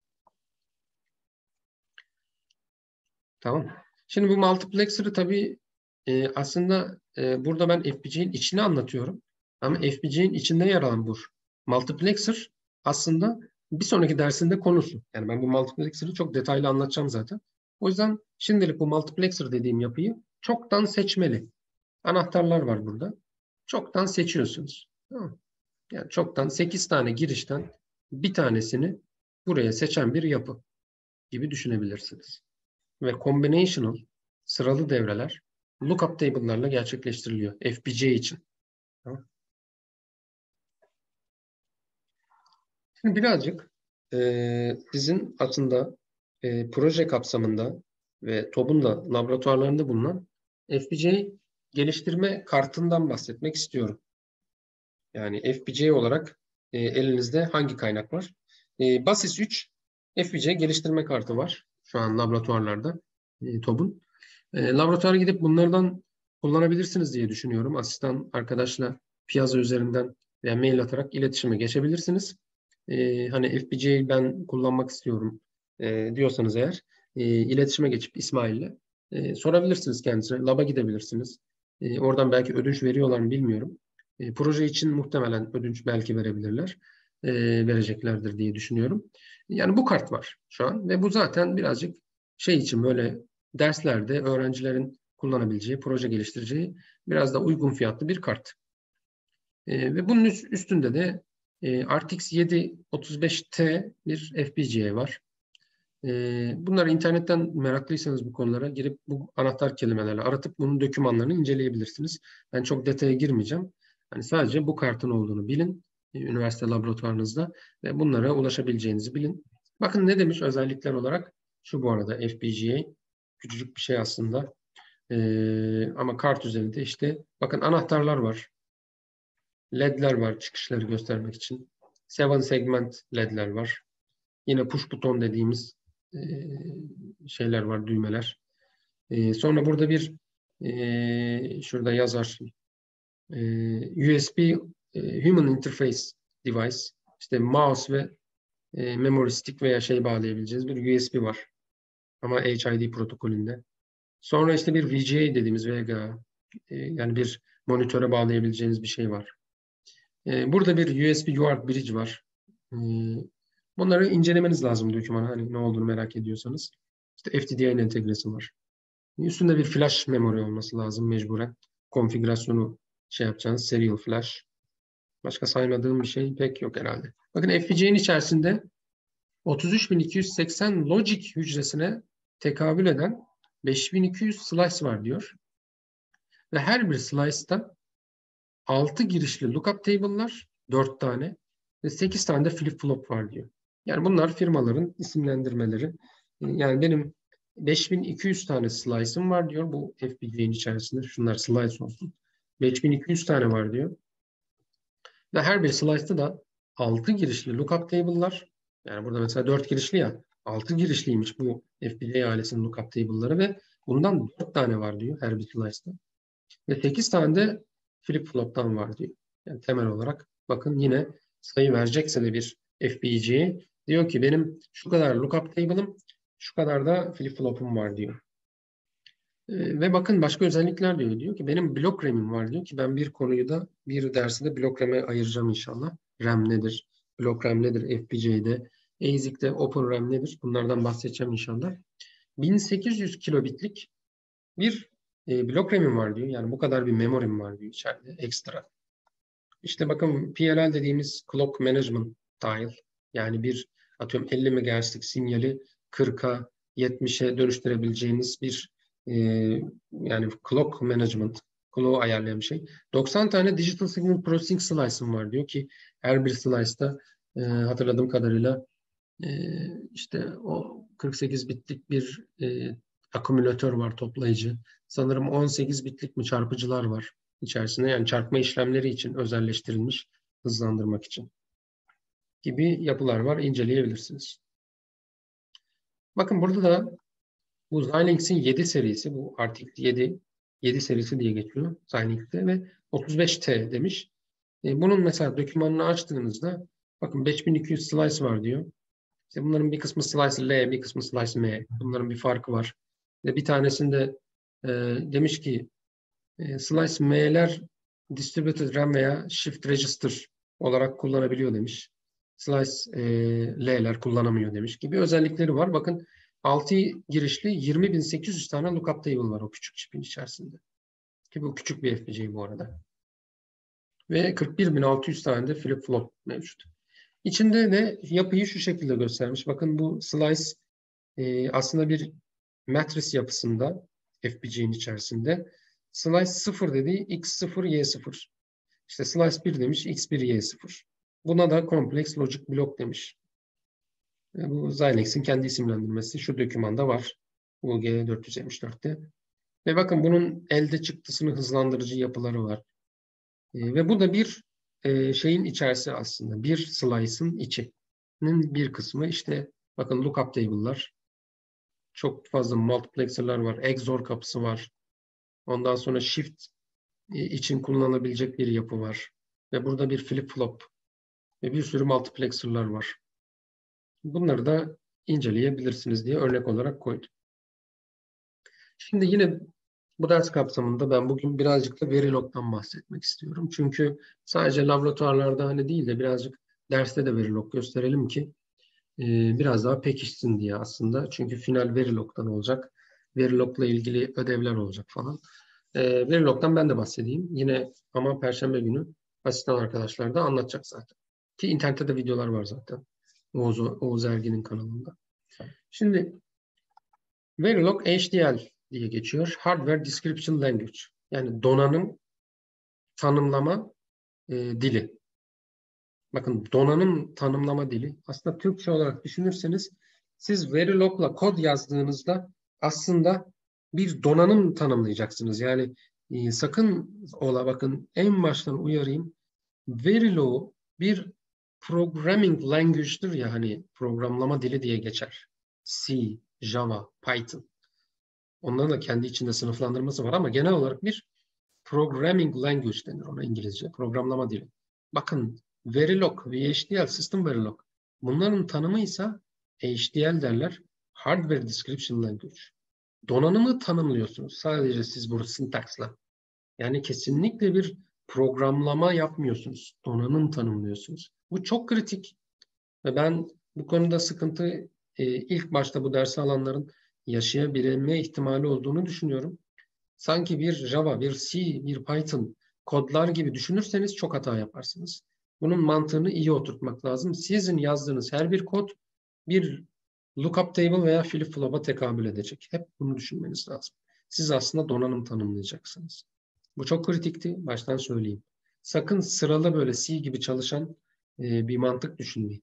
Tamam. Şimdi bu multiplexer'ı tabii aslında burada ben FPGA'nin içini anlatıyorum. Ama FPGA'nin içinde yer alan bu multiplexer aslında bir sonraki dersinde konusu. Yani ben bu multiplexer'ı çok detaylı anlatacağım zaten. O yüzden şimdilik bu multiplexer dediğim yapıyı çoktan seçmeli. Anahtarlar var burada. çoktan seçiyorsunuz. Tamam mı? Yani çoktan 8 tane girişten bir tanesini buraya seçen bir yapı gibi düşünebilirsiniz. Ve combinational sıralı devreler lookup table'larla gerçekleştiriliyor FPGA için. Tamam. Şimdi birazcık sizin aslında proje kapsamında ve TOB'un da laboratuvarlarında bulunan FPGA geliştirme kartından bahsetmek istiyorum. Yani FPGA olarak elinizde hangi kaynak var? Basis 3 FPGA geliştirme kartı var şu an laboratuvarlarda TOB'un. Laboratuvara gidip bunlardan kullanabilirsiniz diye düşünüyorum. Asistan arkadaşla Piazza üzerinden veya mail atarak iletişime geçebilirsiniz. Hani FPGA'yı ben kullanmak istiyorum diyorsanız eğer iletişime geçip İsmail'le sorabilirsiniz kendisine. Lab'a gidebilirsiniz. Oradan belki ödünç veriyorlar mı bilmiyorum. Proje için muhtemelen ödünç belki verebilirler. Vereceklerdir diye düşünüyorum. Yani bu kart var şu an ve bu zaten birazcık şey için böyle derslerde öğrencilerin kullanabileceği, proje geliştireceği biraz da uygun fiyatlı bir kart. Ve bunun üstünde de RTX 735T bir FPGA var. Bunları internetten meraklıysanız bu konulara girip bu anahtar kelimelerle aratıp bunun dokümanlarını inceleyebilirsiniz. Ben çok detaya girmeyeceğim. Hani sadece bu kartın olduğunu bilin üniversite laboratuvarınızda ve bunlara ulaşabileceğinizi bilin. Bakın ne demiş özellikler olarak? Şu bu arada FPGA küçücük bir şey aslında. Ama kart üzerinde işte bakın anahtarlar var. LED'ler var çıkışları göstermek için. 7 segment LED'ler var. Yine push buton dediğimiz e, şeyler var, düğmeler. Sonra burada bir şurada yazar USB Human Interface Device, işte mouse ve memory stick veya şey bağlayabileceğiniz bir USB var. Ama HID protokolünde. Sonra işte bir VGA dediğimiz VGA, yani bir monitöre bağlayabileceğiniz bir şey var. Burada bir USB UART bridge var. Bunları incelemeniz lazım dokümanı. Hani ne olduğunu merak ediyorsanız. İşte FTDI entegresi var. Üstünde bir flash memory olması lazım mecburen. Konfigürasyonu şey yapacağınız serial flash. Başka saymadığım bir şey pek yok herhalde. Bakın FPGA'nin içerisinde 33.280 logic hücresine tekabül eden 5200 slice var diyor. Ve her bir slice'ta 6 girişli lookup table'lar, 4 tane ve 8 tane de flip flop var diyor. Yani bunlar firmaların isimlendirmeleri. Yani benim 5200 tane slice'ım var diyor bu FPGA'nin içerisinde. Şunlar slice olsun. 5200 tane var diyor. Ve her bir slice'ta da 6 girişli lookup table'lar. Yani burada mesela 4 girişli ya. 6 girişliymiş bu FPGA ailesinin lookup table'ları ve bundan 4 tane var diyor her bir slice'ta. Ve 8 tane de flip flop'tan var diyor. Yani temel olarak bakın yine sayı verecekse de bir FPGA diyor ki benim şu kadar lookup table'ım, şu kadar da flip flop'um var diyor. Ve bakın başka özellikler diyor. Diyor ki benim blok RAM'im var diyor ki ben bir konuyu da bir dersi de blok RAM'e ayıracağım inşallah. RAM nedir? Blok RAM nedir? FPGA'de, ASIC'te Open RAM nedir? Bunlardan bahsedeceğim inşallah. 1800 kilobitlik bir blok RAM'im var diyor. Yani bu kadar bir memorim var diyor içeride ekstra. İşte bakın PLL dediğimiz Clock Management Tile. Yani bir atıyorum 50 MHz'lik sinyali 40'a 70'e dönüştürebileceğiniz bir e, yani clock management, clock'u ayarlayan bir şey. 90 tane digital signal processing slice'ım var diyor ki her bir slice'da hatırladığım kadarıyla e, işte o 48 bitlik bir akümülatör var toplayıcı. Sanırım 18 bitlik mi çarpıcılar var içerisinde. Yani çarpma işlemleri için özelleştirilmiş hızlandırmak için gibi yapılar var. İnceleyebilirsiniz. Bakın burada da bu Xilinx'in 7 serisi, bu RTX 7 serisi diye geçiyor Xilinx'te ve 35T demiş. Bunun mesela dokümanını açtığınızda bakın 5200 slice var diyor. İşte bunların bir kısmı slice L, bir kısmı slice M. Bunların bir farkı var. Ve bir tanesinde demiş ki slice M'ler distributed RAM veya shift register olarak kullanabiliyor demiş. Slice L'ler kullanamıyor demiş gibi özellikleri var. Bakın 6 girişli 20.800 tane lookup table var o küçük çipin içerisinde. Ki bu küçük bir FPGA bu arada. ve 41.600 tane de flip flop mevcut. İçinde de yapıyı şu şekilde göstermiş. Bakın bu slice aslında bir matris yapısında FPGA'nin içerisinde. Slice 0 dediği X0, Y0. İşte slice 1 demiş X1, Y0. Buna da complex logic block demiş. Bu Xylex'in kendi isimlendirmesi şu dokümanda var. UG 474'te. Ve bakın bunun elde çıktısını hızlandırıcı yapıları var. Ve bu da bir şeyin içerisi aslında. Bir slice'ın içinin bir kısmı. İşte bakın lookup table'lar. Çok fazla multiplexer'lar var. XOR kapısı var. Ondan sonra shift için kullanılabilecek bir yapı var. Ve burada bir flip flop ve bir sürü multiplexer'lar var. Bunları da inceleyebilirsiniz diye örnek olarak koydum. Şimdi yine bu ders kapsamında ben bugün birazcık da Verilog'dan bahsetmek istiyorum. Çünkü sadece laboratuvarlarda hani değil de birazcık derste de Verilog gösterelim ki biraz daha pekişsin diye aslında. Çünkü final Verilog'dan olacak. Verilog'la ilgili ödevler olacak falan. Verilog'dan ben de bahsedeyim. Yine ama Perşembe günü asistan arkadaşlar da anlatacak zaten. Ki internette de videolar var zaten. Oğuz Ergin'in kanalında. Şimdi Verilog HDL diye geçiyor. Hardware Description Language. Yani donanım tanımlama dili. Bakın donanım tanımlama dili. Aslında Türkçe olarak düşünürseniz siz Verilog'la kod yazdığınızda aslında bir donanım tanımlayacaksınız. Yani sakın ola bakın en baştan uyarayım. Verilog bir programming language'dır ya hani programlama dili diye geçer. C, Java, Python. Onların da kendi içinde sınıflandırması var ama genel olarak bir programming language denir ona İngilizce. Programlama dili. Bakın Verilog, VHDL, System Verilog. Bunların tanımı ise HDL derler. Hardware Description Language. Donanımı tanımlıyorsunuz. Sadece siz burada syntax'la. Yani kesinlikle bir programlama yapmıyorsunuz. Donanım tanımlıyorsunuz. Bu çok kritik. Ve ben bu konuda sıkıntı ilk başta bu dersi alanların yaşayabilme ihtimali olduğunu düşünüyorum. Sanki bir Java, bir C, bir Python kodlar gibi düşünürseniz çok hata yaparsınız. Bunun mantığını iyi oturtmak lazım. Sizin yazdığınız her bir kod bir lookup table veya flip flop'a tekabül edecek. Hep bunu düşünmeniz lazım. Siz aslında donanım tanımlayacaksınız. Bu çok kritikti. Baştan söyleyeyim. Sakın sıralı böyle C gibi çalışan bir mantık düşünmeyin.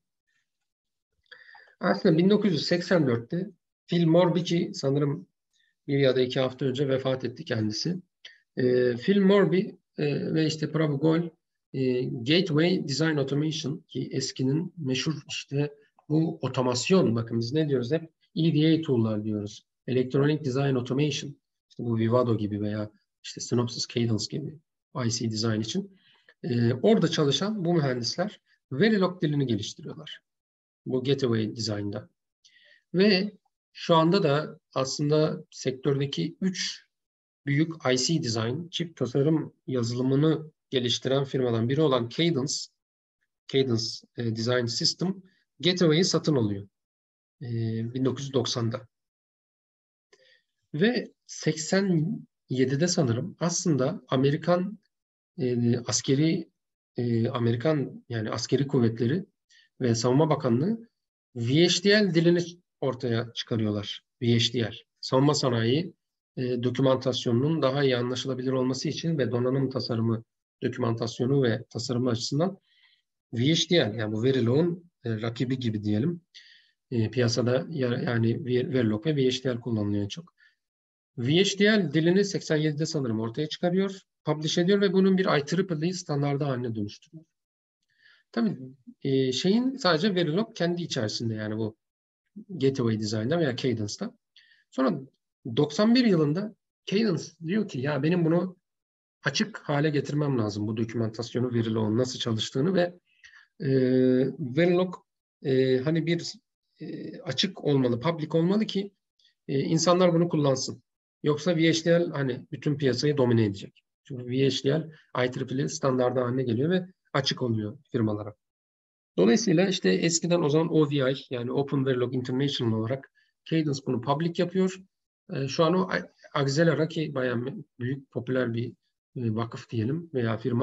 Aslında 1984'te Phil Morby sanırım bir ya da 2 hafta önce vefat etti kendisi. Phil Morby ve işte Prabhu Goel Gateway Design Automation ki eskinin meşhur işte bu otomasyon bakın biz ne diyoruz hep EDA tool'lar diyoruz. Electronic Design Automation işte bu Vivado gibi veya işte Synopsys Cadence gibi IC Design için orada çalışan bu mühendisler Verilog dilini geliştiriyorlar. Bu Gateway Design'da. Ve şu anda da aslında sektördeki 3 büyük IC Design, çip tasarım yazılımını geliştiren firmadan biri olan Cadence Design System, Gateway'i satın alıyor 1990'da. Ve 87'de sanırım aslında Amerikan askeri kuvvetleri ve Savunma Bakanlığı VHDL dilini ortaya çıkarıyorlar. VHDL. Savunma sanayi dokümantasyonunun daha iyi anlaşılabilir olması için ve donanım tasarımı dokümantasyonu ve tasarımı açısından VHDL yani bu Verilog'un rakibi gibi diyelim. Piyasada yani Verilog ve VHDL kullanılıyor en çok. VHDL dilini 87'de sanırım ortaya çıkarıyor, publish ediyor ve bunun bir IEEE standardı haline dönüştürüyor. Tabii sadece Verilog kendi içerisinde yani bu Gateway Design'da veya Cadence'da. Sonra 91 yılında Cadence diyor ki ya benim bunu açık hale getirmem lazım bu dokümantasyonu Verilog'un nasıl çalıştığını ve Verilog hani bir açık olmalı, public olmalı ki insanlar bunu kullansın. Yoksa VHDL hani bütün piyasayı domine edecek. Çünkü VHDL IEEE standardı haline geliyor ve açık oluyor firmalara. Dolayısıyla işte eskiden o zaman OVI yani Open Verilog International olarak Cadence bunu public yapıyor. Şu an o Axelera ki bayağı büyük popüler bir vakıf diyelim veya firma.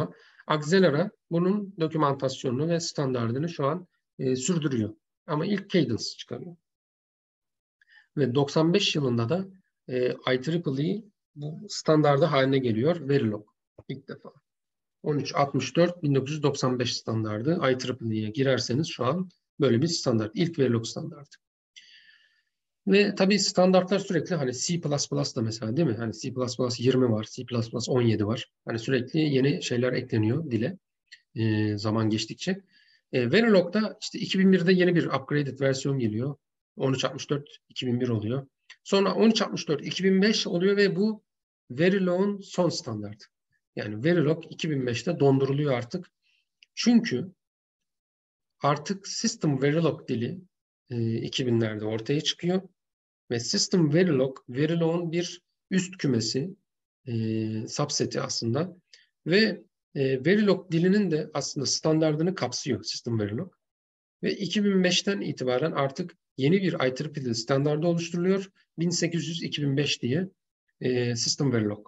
Axelera bunun dokümantasyonunu ve standardını şu an sürdürüyor. Ama ilk Cadence çıkarıyor. Ve 95 yılında da IEEE bu standardı haline geliyor. Verilog ilk defa. 1364 1995 standardı IEEE'ye girerseniz şu an böyle bir standart. İlk Verilog standartı. Ve tabii standartlar sürekli hani C++ da mesela değil mi? Hani C++ 20 var, C++ 17 var. Hani sürekli yeni şeyler ekleniyor dile zaman geçtikçe. Verilog'da işte 2001'de yeni bir upgraded versiyon geliyor. 1364 2001 oluyor. Sonra 1364 2005 oluyor ve bu Verilog'un son standartı. Yani Verilog 2005'te donduruluyor artık. Çünkü artık System Verilog dili 2000'lerde ortaya çıkıyor. Ve System Verilog, Verilog'un bir üst kümesi, subseti aslında. Ve Verilog dilinin de aslında standardını kapsıyor System Verilog. Ve 2005'ten itibaren artık yeni bir IEEE standardı oluşturuluyor. 1800-2005 diye System Verilog.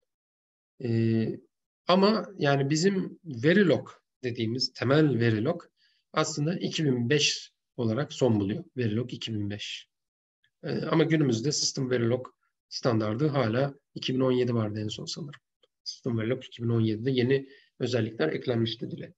Ama yani bizim Verilog dediğimiz temel Verilog aslında 2005 olarak son buluyor. Verilog 2005. Ama günümüzde System Verilog standardı hala 2017 vardı en son sanırım. System Verilog 2017'de yeni özellikler eklenmişti dile.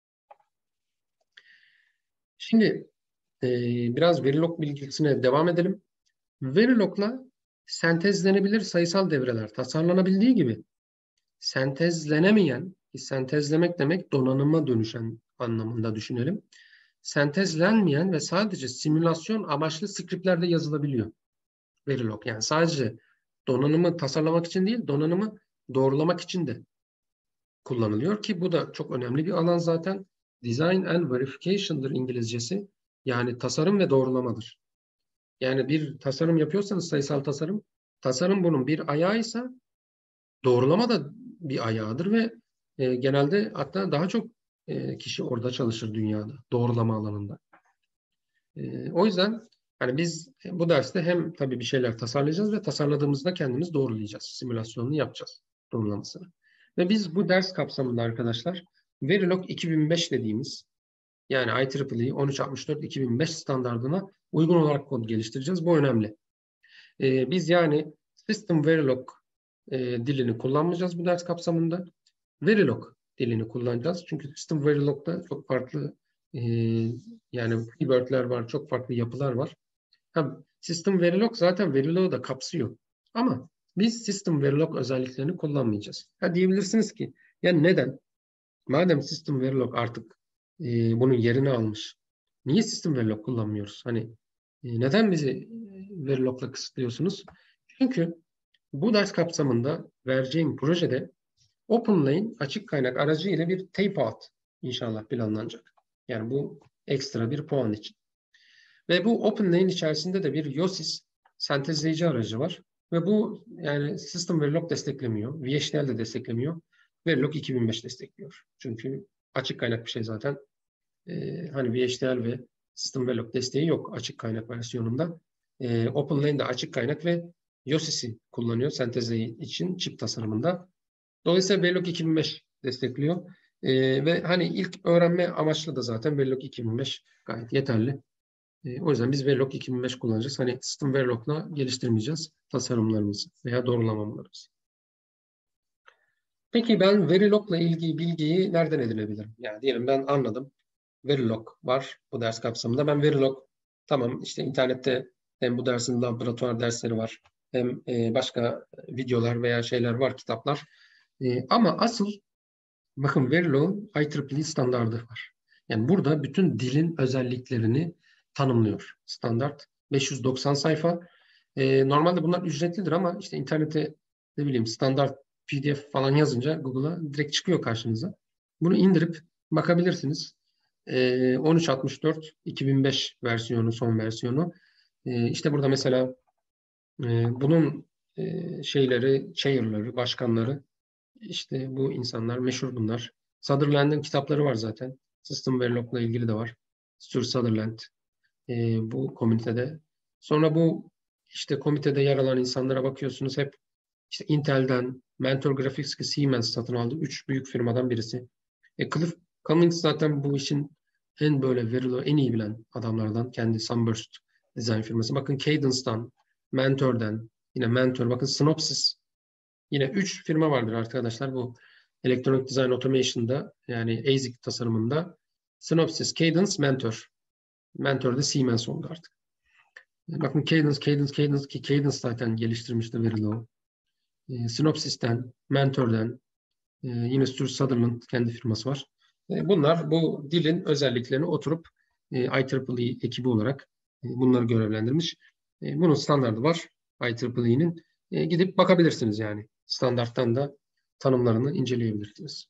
Şimdi biraz Verilog bilgisine devam edelim. Verilog'la sentezlenebilir sayısal devreler tasarlanabildiği gibi sentezlenemeyen, sentezlemek demek donanıma dönüşen anlamında düşünelim. Sentezlenmeyen ve sadece simülasyon amaçlı skriptlerde yazılabiliyor. Verilog. Yani sadece donanımı tasarlamak için değil, donanımı doğrulamak için de kullanılıyor ki bu da çok önemli bir alan zaten. Design and Verification'dır İngilizcesi. Yani tasarım ve doğrulamadır. Yani bir tasarım yapıyorsanız sayısal tasarım, tasarım bunun bir ayağıysa doğrulama da bir ayağıdır ve genelde hatta daha çok kişi orada çalışır dünyada, doğrulama alanında. O yüzden hani biz bu derste hem tabii bir şeyler tasarlayacağız ve tasarladığımızda kendimiz doğrulayacağız. Simülasyonunu yapacağız, doğrulamasını. Ve biz bu ders kapsamında arkadaşlar Verilog 2005 dediğimiz yani IEEE 1364-2005 standardına uygun olarak kod geliştireceğiz. Bu önemli. Biz yani System Verilog dilini kullanmayacağız bu ders kapsamında. Verilog dilini kullanacağız. Çünkü System Verilog'da çok farklı yani keywordler var, çok farklı yapılar var. System Verilog zaten Verilog'u da kapsıyor. Ama biz System Verilog özelliklerini kullanmayacağız. Diyebilirsiniz ki ya neden? Madem System Verilog artık bunun yerini almış. Niye System Verilog kullanmıyoruz? Hani neden bizi Verilog'la kısıtlıyorsunuz? Çünkü bu ders kapsamında vereceğim projede OpenLane açık kaynak aracı ile bir tape-out inşallah planlanacak. Yani bu ekstra bir puan için. Ve bu OpenLane içerisinde de bir Yosis sentezleyici aracı var. Ve bu yani System Verilog desteklemiyor. VHDL de desteklemiyor. Verilog 2005 destekliyor. Çünkü açık kaynak bir şey zaten. Hani VHDL ve System Verilog desteği yok açık kaynak versiyonunda. OpenLane de açık kaynak ve Yosis'i kullanıyor sentezleyici için çip tasarımında. Dolayısıyla Verilog 2005 destekliyor. Ve hani ilk öğrenme amaçlı da zaten Verilog 2005 gayet yeterli. O yüzden biz Verilog 2005 kullanacağız. Hani System Verilog'la geliştirmeyeceğiz tasarımlarımızı veya doğrulamamlarımızı. Peki ben Verilog'la ilgili bilgiyi nereden edinebilirim? Yani diyelim ben anladım. Verilog var bu ders kapsamında. Ben Verilog tamam işte internette hem bu dersin laboratuvar dersleri var hem başka videolar veya şeyler var, kitaplar. Ama asıl bakın Verilog'un IEEE standardı var. Yani burada bütün dilin özelliklerini tanımlıyor. Standart 590 sayfa. Normalde bunlar ücretlidir ama işte internete ne bileyim standart PDF falan yazınca Google'a direkt çıkıyor karşınıza. Bunu indirip bakabilirsiniz. 1364 2005 versiyonu, son versiyonu. İşte burada mesela bunun şeyleri, chair'ları, başkanları işte bu insanlar meşhur bunlar. Sutherland'ın kitapları var zaten. System Verilog'la ilgili de var. Stuart Sutherland bu komitede. Sonra bu işte komitede yer alan insanlara bakıyorsunuz hep işte Intel'den, Mentor Graphics'i Siemens satın aldı. 3 büyük firmadan birisi. Cliff Cummings zaten bu işin en böyle Verilog'u en iyi bilen adamlardan. Kendi Sunburst dizayn firması. Bakın Cadence'dan, Mentor'dan, yine Mentor. Bakın Synopsys. Yine 3 firma vardır arkadaşlar bu Electronic Design Automation'da, yani ASIC tasarımında. Synopsys, Cadence, Mentor. Mentor da Siemens oldu artık. Bakın Cadence ki Cadence zaten geliştirmişti Verilog'u. Synopsys'ten, Mentor'dan, yine Stuart Sutherland kendi firması var. Bunlar bu dilin özelliklerini oturup IEEE ekibi olarak bunları görevlendirmiş. Bunun standardı var IEEE'nin. Gidip bakabilirsiniz yani. Standarttan da tanımlarını inceleyebilirsiniz.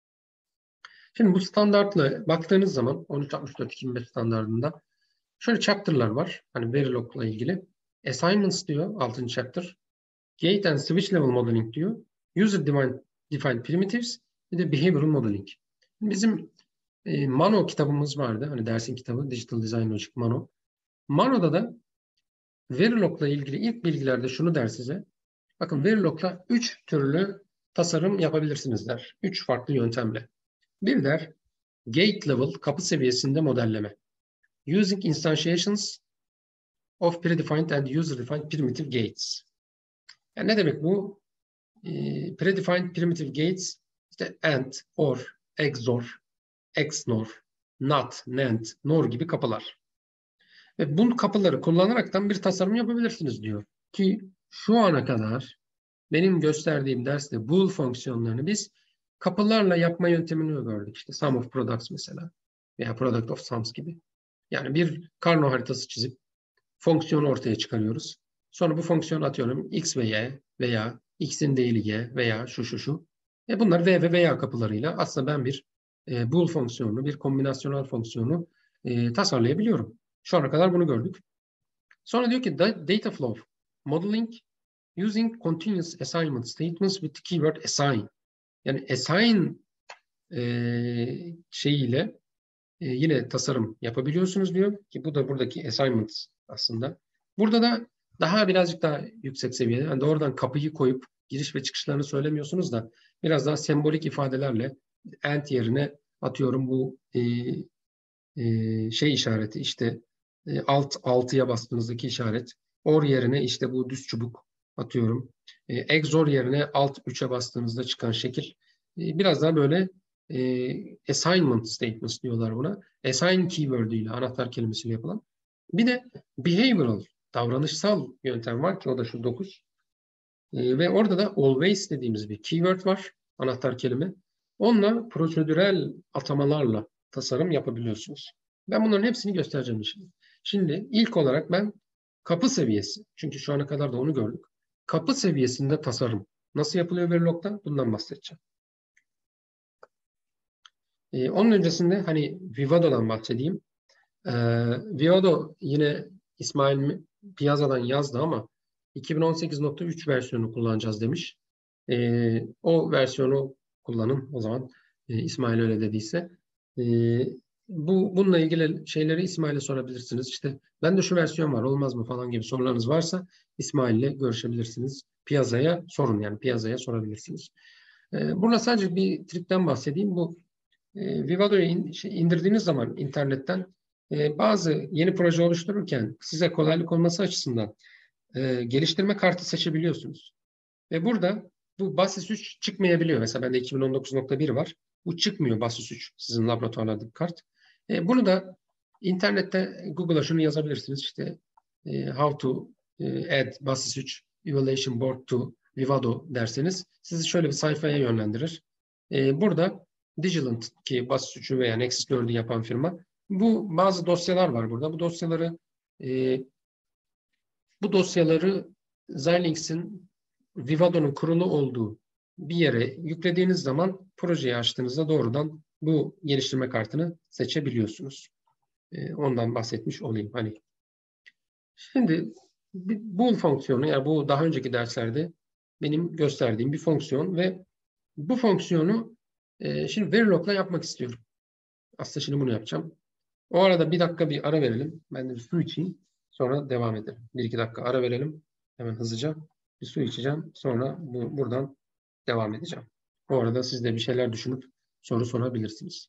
Şimdi bu standartla baktığınız zaman 1364-2005 standartında şöyle chapter'lar var. Hani Verilog'la ilgili. Assignments diyor 6. chapter. Gate and switch level modeling diyor. User defined primitives, bir de behavioral modeling. Bizim Mano kitabımız vardı. Hani dersin kitabı Digital Design Logic Mano. Mano'da da Verilog'la ilgili ilk bilgilerde şunu der size. Bakın Verilog'la 3 türlü tasarım yapabilirsiniz der. 3 farklı yöntemle. Bir der gate level, kapı seviyesinde modelleme. Using instantiations of predefined and user defined primitive gates. Yani ne demek bu? Predefined primitive gates, işte AND, OR, XOR, XNOR, NOT, NAND, NOR gibi kapılar. Ve bu kapıları kullanaraktan bir tasarım yapabilirsiniz diyor. Ki şu ana kadar benim gösterdiğim derste bool fonksiyonlarını biz kapılarla yapma yöntemini gördük. İşte sum of products mesela veya product of sums gibi. Yani bir karno haritası çizip fonksiyonu ortaya çıkarıyoruz. Sonra bu fonksiyon atıyorum x ve y veya x'in değili y veya şu. Bunlar v ve veya kapılarıyla aslında ben bir bool fonksiyonunu, bir kombinasyonel fonksiyonu tasarlayabiliyorum. Şu ana kadar bunu gördük. Sonra diyor ki data flow modeling using continuous assignment statements with keyword assign. Yani assign şeyiyle yine tasarım yapabiliyorsunuz diyor ki bu da buradaki assignments aslında. Burada da daha birazcık daha yüksek seviyede. Yani doğrudan kapıyı koyup giriş ve çıkışlarını söylemiyorsunuz da biraz daha sembolik ifadelerle and yerine atıyorum bu şey işareti işte alt 6'ya bastığınızdaki işaret. Or yerine işte bu düz çubuk atıyorum. XOR yerine alt 3'e bastığınızda çıkan şekil. Biraz daha böyle assignment statements diyorlar buna. Assign keyword ile anahtar kelimesiyle yapılan. Bir de behavioral, davranışsal yöntem var ki o da şu 9. Ve orada da always dediğimiz bir keyword var. Anahtar kelime. Onunla prosedürel atamalarla tasarım yapabiliyorsunuz. Ben bunların hepsini göstereceğim şimdi. Şimdi ilk olarak ben kapı seviyesi. Çünkü şu ana kadar da onu gördük. Kapı seviyesinde tasarım. Nasıl yapılıyor Verilog'da? Bundan bahsedeceğim. Onun öncesinde hani Vivado'dan bahsedeyim. Vivado yine İsmail Piyazza'dan yazdı ama 2018.3 versiyonu kullanacağız demiş. O versiyonu kullanın o zaman. İsmail öyle dediyse. Bununla ilgili şeyleri İsmail'e sorabilirsiniz. İşte ben de şu versiyon var olmaz mı falan gibi sorularınız varsa İsmail'le görüşebilirsiniz. Piyazza'ya sorun, yani Piyazza'ya sorabilirsiniz. Burada sadece bir trikten bahsedeyim. Bu Vivado'yu indirdiğiniz zaman internetten bazı yeni proje oluştururken size kolaylık olması açısından geliştirme kartı seçebiliyorsunuz. Ve burada bu Basis 3 çıkmayabiliyor. Mesela bende 2019.1 var. Bu çıkmıyor Basis 3 sizin laboratuvarlardaki kart. Bunu da internette Google'a şunu yazabilirsiniz. İşte how to add Basis 3 evaluation board to Vivado derseniz sizi şöyle bir sayfaya yönlendirir. Burada Digilant ki Basis 3'ü veya Nexus 4'ü yapan firma. Bu bazı dosyalar var burada. Bu dosyaları Xilinx'in Vivado'nun kurulu olduğu bir yere yüklediğiniz zaman projeyi açtığınızda doğrudan bu geliştirme kartını seçebiliyorsunuz. Ondan bahsetmiş olayım. Şimdi bool fonksiyonu, yani bu daha önceki derslerde benim gösterdiğim bir fonksiyon ve bu fonksiyonu şimdi Verilog'la yapmak istiyorum. Aslında şimdi bunu yapacağım. O arada bir dakika bir ara verelim. Ben de bir su içeyim. Sonra devam edelim. 1-2 dakika ara verelim. Hemen hızlıca bir su içeceğim. Sonra buradan devam edeceğim. O arada siz de bir şeyler düşünüp soru sorabilirsiniz.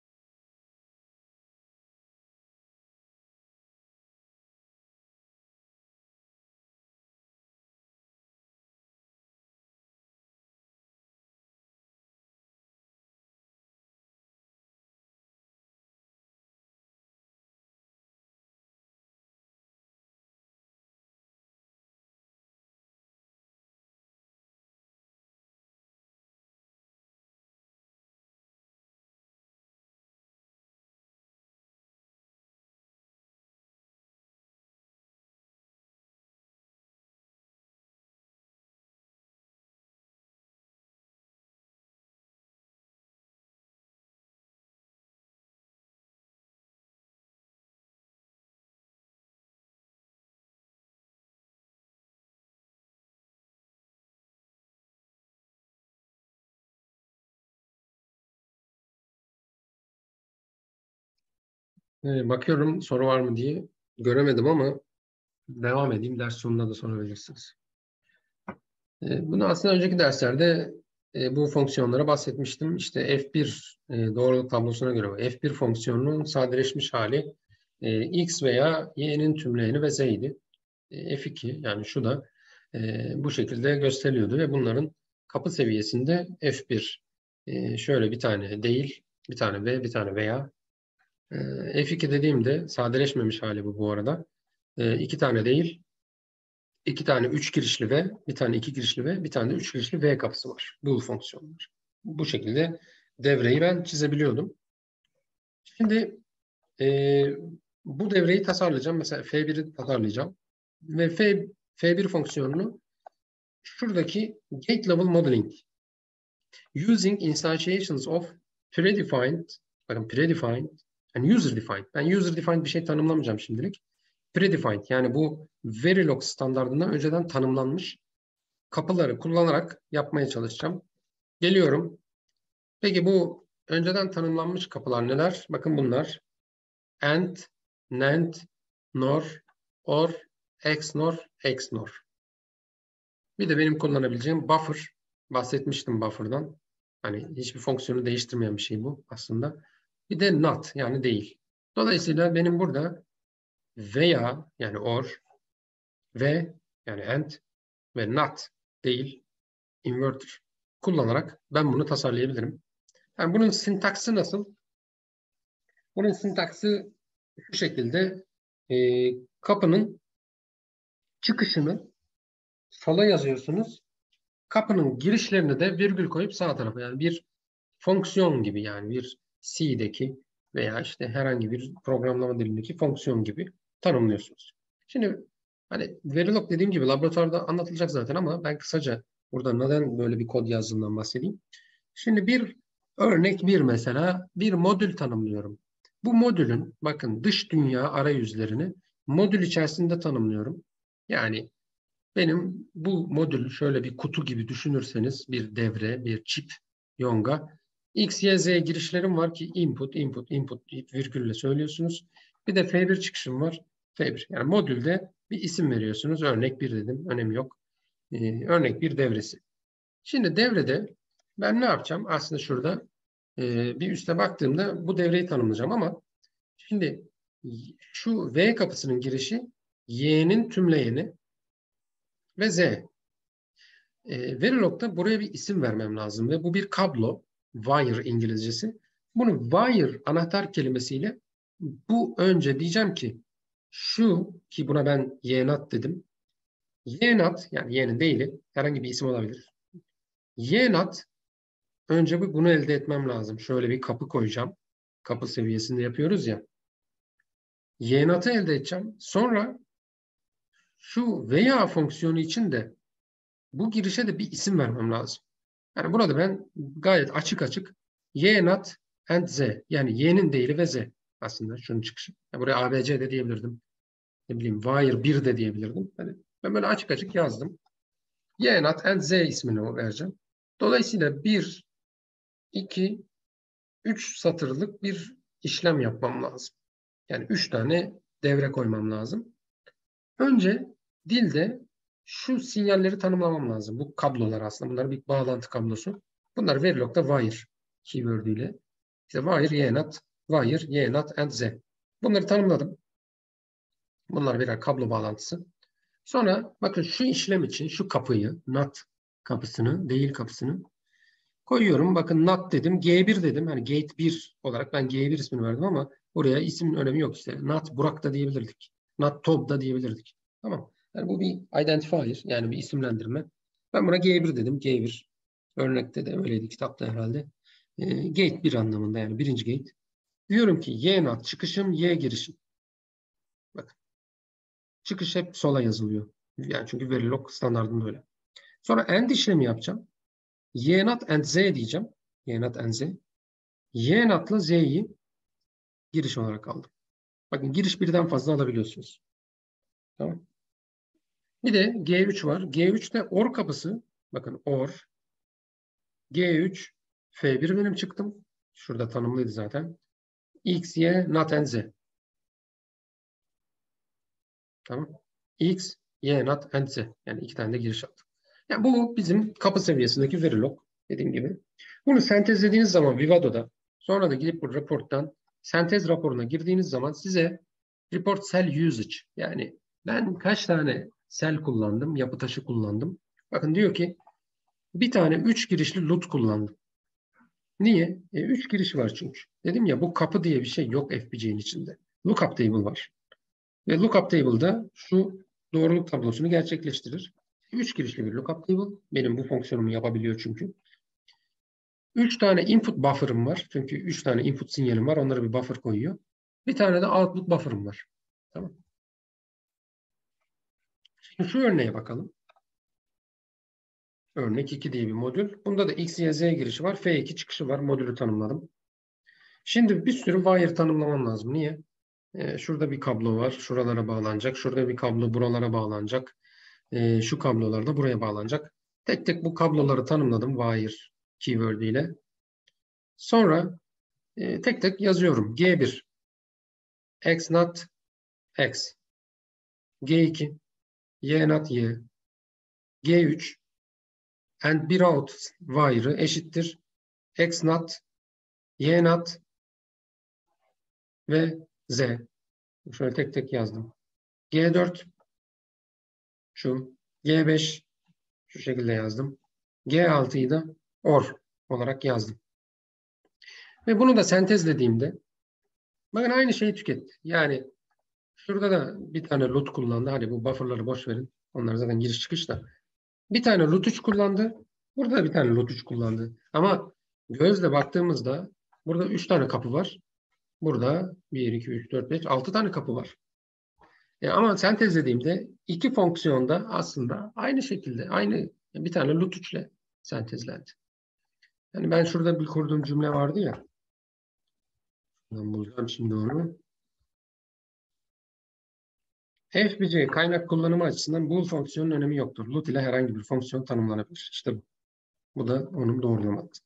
Bakıyorum soru var mı diye. Göremedim ama devam edeyim. Ders sonunda da sorabilirsiniz. Bunu aslında önceki derslerde bu fonksiyonlara bahsetmiştim. İşte F1 doğruluk tablosuna göre F1 fonksiyonunun sadeleşmiş hali X veya Y'nin tümleyeni ve Z'ydi. F2 yani şu da bu şekilde gösteriliyordu ve bunların kapı seviyesinde F1 şöyle bir tane değil, bir tane V, bir tane veya F2 dediğimde sadeleşmemiş hali bu arada. 2 tane değil, 2 tane 3 girişli V, bir tane 2 girişli V, bir tane de 3 girişli V kapısı var. Bool fonksiyonlar. Bu şekilde devreyi ben çizebiliyordum. Şimdi e, bu devreyi tasarlayacağım. Mesela F1'i tasarlayacağım. Ve F1 fonksiyonunu şuradaki gate level modeling using instantiations of predefined, bakın predefined and user defined. Ben user defined bir şey tanımlamayacağım şimdilik. Predefined yani bu Verilog standardından önceden tanımlanmış kapıları kullanarak yapmaya çalışacağım. Geliyorum. Peki bu önceden tanımlanmış kapılar neler? Bakın bunlar. AND, NAND, NOR, OR, XNOR, XNOR. Bir de benim kullanabileceğim buffer. Bahsetmiştim buffer'dan. Hani hiçbir fonksiyonu değiştirmeyen bir şey bu aslında. Bir de not yani değil. Dolayısıyla benim burada veya yani or ve yani and ve not değil inverter kullanarak ben bunu tasarlayabilirim. Yani bunun sintaksi nasıl? Bunun sintaksi şu şekilde e, kapının çıkışını sola yazıyorsunuz. Kapının girişlerini de virgül koyup sağ tarafa yani bir fonksiyon gibi yani bir C'deki veya işte herhangi bir programlama dilindeki fonksiyon gibi tanımlıyorsunuz. Şimdi hani Verilog dediğim gibi laboratuvarda anlatılacak zaten ama ben kısaca burada neden böyle bir kod yazdığımdan bahsedeyim. Şimdi bir örnek bir mesela bir modül tanımlıyorum. Bu modülün bakın dış dünya arayüzlerini modül içerisinde tanımlıyorum. Yani benim bu modül şöyle bir kutu gibi düşünürseniz bir devre, bir çip, yonga. X, Y, Z girişlerim var ki input, input, input virgülle söylüyorsunuz. Bir de F1 çıkışım var. F1. Yani modülde bir isim veriyorsunuz. Örnek bir dedim. Önemi yok. Örnek bir devresi. Şimdi devrede ben ne yapacağım? Aslında şurada bir üste baktığımda bu devreyi tanımlayacağım ama şimdi şu V kapısının girişi Y'nin tümleyeni ve Z. Verilog'da buraya bir isim vermem lazım ve bu bir kablo. Wire İngilizcesi. Bunu wire anahtar kelimesiyle bu önce diyeceğim ki şu ki buna ben YNAT dedim. YNAT yani Y'nin değili herhangi bir isim olabilir. YNAT önce bunu elde etmem lazım. Şöyle bir kapı koyacağım. Kapı seviyesinde yapıyoruz ya. YNAT'ı elde edeceğim. Sonra şu veya fonksiyonu için de bu girişe de bir isim vermem lazım. Yani burada ben gayet açık açık Y not and Z yani Y'nin değili ve Z aslında şunun çıkışı. Yani buraya ABC de diyebilirdim. Ne bileyim wire 1 de diyebilirdim. Yani ben böyle açık açık yazdım. Y not and Z ismini vereceğim. Dolayısıyla 1, 2, 3 satırlık bir işlem yapmam lazım. Yani 3 tane devre koymam lazım. Önce dilde şu sinyalleri tanımlamam lazım. Bu kablolar aslında. Bunlar bir bağlantı kablosu. Bunlar Verilog'da wire. keyword'üyle. İşte wire, y not and z. Bunları tanımladım. Bunlar birer kablo bağlantısı. Sonra bakın şu işlem için şu kapıyı, not kapısını, değil kapısını koyuyorum. Bakın not dedim, G1 dedim. Hani gate 1 olarak ben G1 ismini verdim ama buraya ismin önemi yok işte. Not Burak da diyebilirdik. Not Tob da diyebilirdik. Tamam. Yani bu bir identifier, yani bir isimlendirme. Ben buna G1 dedim. G1. Örnekte de öyleydi, kitapta herhalde. Gate 1 anlamında, yani birinci gate. Diyorum ki Y not çıkışım, Y girişim. Bakın. Çıkış hep sola yazılıyor. Yani çünkü Verilog standartında öyle. Sonra AND işlemi yapacağım. Y not and Z diyeceğim. Y not and Z. Y not'la Z'yi giriş olarak aldım. Bakın giriş birden fazla alabiliyorsunuz. Tamam. Bir de G3 var. G3'te OR kapısı. Bakın OR. G3 F1 benim çıktım. Şurada tanımlıydı zaten. X, Y, not and Z. Tamam. X, Y, not and Z. Yani iki tane de giriş aldım. Yani bu bizim kapı seviyesindeki Verilog. Dediğim gibi. Bunu sentezlediğiniz zaman Vivado'da, sonra da gidip bu raporttan sentez raporuna girdiğiniz zaman size report cell usage, yani ben kaç tane cell kullandım, yapı taşı kullandım. Bakın diyor ki bir tane 3 girişli LUT kullandım. Niye? 3 giriş var çünkü. Dedim ya, bu kapı diye bir şey yok FPGA'nin içinde. Lookup table var. Ve lookup table'da şu doğruluk tablosunu gerçekleştirir. 3 girişli bir lookup table. Benim bu fonksiyonumu yapabiliyor çünkü. 3 tane input buffer'ım var. Çünkü 3 tane input sinyalim var. Onlara bir buffer koyuyor. Bir tane de output buffer'ım var. Tamam. Şimdi şu örneğe bakalım. Örnek 2 diye bir modül. Bunda da X, Y, Z girişi var. F2 çıkışı var. Modülü tanımladım. Şimdi bir sürü wire tanımlamam lazım. Niye? Şurada bir kablo var. Şuralara bağlanacak. Şurada bir kablo buralara bağlanacak. Şu kablolar da buraya bağlanacak. Tek tek bu kabloları tanımladım wire keyword ile. Sonra tek tek yazıyorum. G1 X not X, G2 Y not Y, G3 and bir out wire'ı eşittir X not Y not ve Z. Şöyle tek tek yazdım. G4 şu, G5 şu şekilde yazdım. G6'yı da OR olarak yazdım. Ve bunu da sentezlediğimde bakın aynı şeyi tüketti. Yani şurada da bir tane LUT kullandı. Hadi bu buffer'ları boş verin. Onlar zaten giriş çıkış da. Bir tane LUT3 kullandı. Burada da bir tane LUT3 kullandı. Ama gözle baktığımızda burada 3 tane kapı var. Burada 1, 2, 3, 4, 5, 6 tane kapı var. Ama sentezlediğimde iki fonksiyonda aslında aynı şekilde, aynı bir tane LUT3 ile sentezlendi. Yani ben şurada bir kurduğum cümle vardı ya. Ben bulacağım şimdi onu. FPGA kaynak kullanımı açısından bool fonksiyonun önemi yoktur. LUT ile herhangi bir fonksiyon tanımlanabilir. İşte bu. Bu da onun doğrulaması.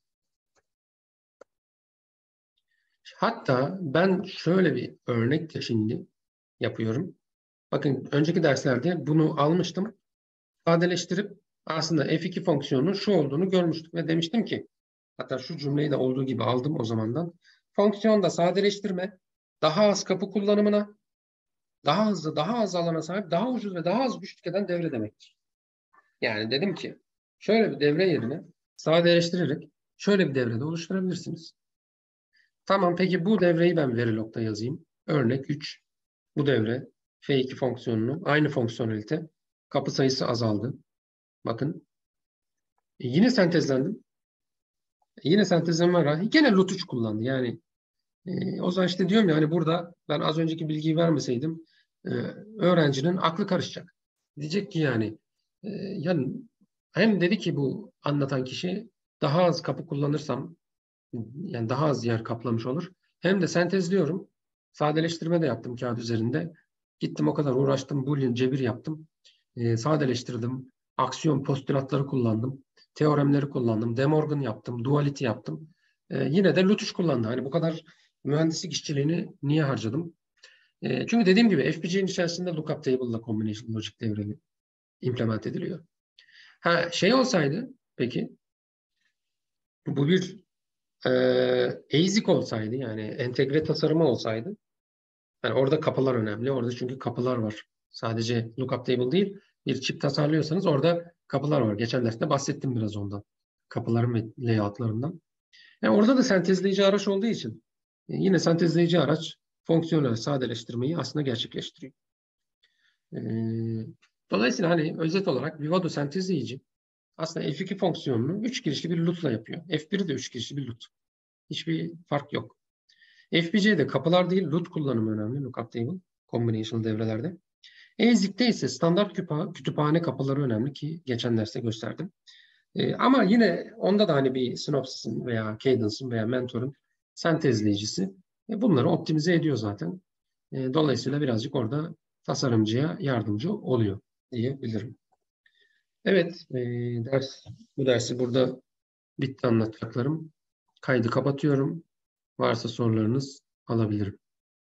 Hatta ben şöyle bir örnek de şimdi yapıyorum. Bakın önceki derslerde bunu almıştım. Sadeleştirip aslında F2 fonksiyonunun şu olduğunu görmüştük ve demiştim ki, hatta şu cümleyi de olduğu gibi aldım o zamandan. Fonksiyonda sadeleştirme daha az kapı kullanımına, daha hızlı, daha az alana sahip, daha ucuz ve daha az güç tüketen devre demektir. Yani dedim ki şöyle bir devre yerine sadeleştirerek şöyle bir devrede oluşturabilirsiniz. Tamam, peki bu devreyi ben Verilog'da yazayım. Örnek 3. Bu devre F2 fonksiyonunu aynı fonksiyonelite, kapı sayısı azaldı. Bakın. Yine sentezlendim. Yine sentezleme var. Gene LUT3 kullandı. Yani o zaman işte diyorum ya, hani burada ben az önceki bilgiyi vermeseydim öğrencinin aklı karışacak. Diyecek ki yani hem dedi ki bu anlatan kişi daha az kapı kullanırsam yani daha az yer kaplamış olur. Hem de sentezliyorum. Sadeleştirme de yaptım kağıt üzerinde. Gittim o kadar uğraştım. Boolean cebir yaptım. Sadeleştirdim. Aksiyon postülatları kullandım. Teoremleri kullandım. De Morgan yaptım. Duality yaptım. Yine de LUT3 kullandı. Hani bu kadar mühendislik işçiliğini niye harcadım? Çünkü dediğim gibi FPGA'nin içerisinde lookup table ile combination logic devreli implement ediliyor. Ha şey olsaydı peki bu bir ASIC olsaydı, yani entegre tasarımı olsaydı, yani orada kapılar önemli. Orada çünkü kapılar var. Sadece lookup table değil, bir çip tasarlıyorsanız orada kapılar var. Geçen derste bahsettim biraz ondan. Kapıların ve layoutlarından. Yani orada da sentezleyici araç olduğu için yine sentezleyici araç fonksiyonel sadeleştirmeyi aslında gerçekleştiriyor. Dolayısıyla hani özet olarak Vivado sentezleyici aslında F2 fonksiyonunu 3 girişli bir loop'la yapıyor. F1'i de 3 girişli bir loop. Hiçbir fark yok. FPGA'de kapılar değil, loop kullanımı önemli. Lookup table, combinational devrelerde. ASIC'te ise standart kütüphane kapıları önemli ki geçen derste gösterdim. Ama yine onda da hani bir Synopsys'in veya Cadence'ın veya Mentor'un sentezleyicisi bunları optimize ediyor zaten. Dolayısıyla birazcık orada tasarımcıya yardımcı oluyor diyebilirim. Evet, bu dersi burada bitti anlatacaklarım. Kaydı kapatıyorum. Varsa sorularınız alabilirim.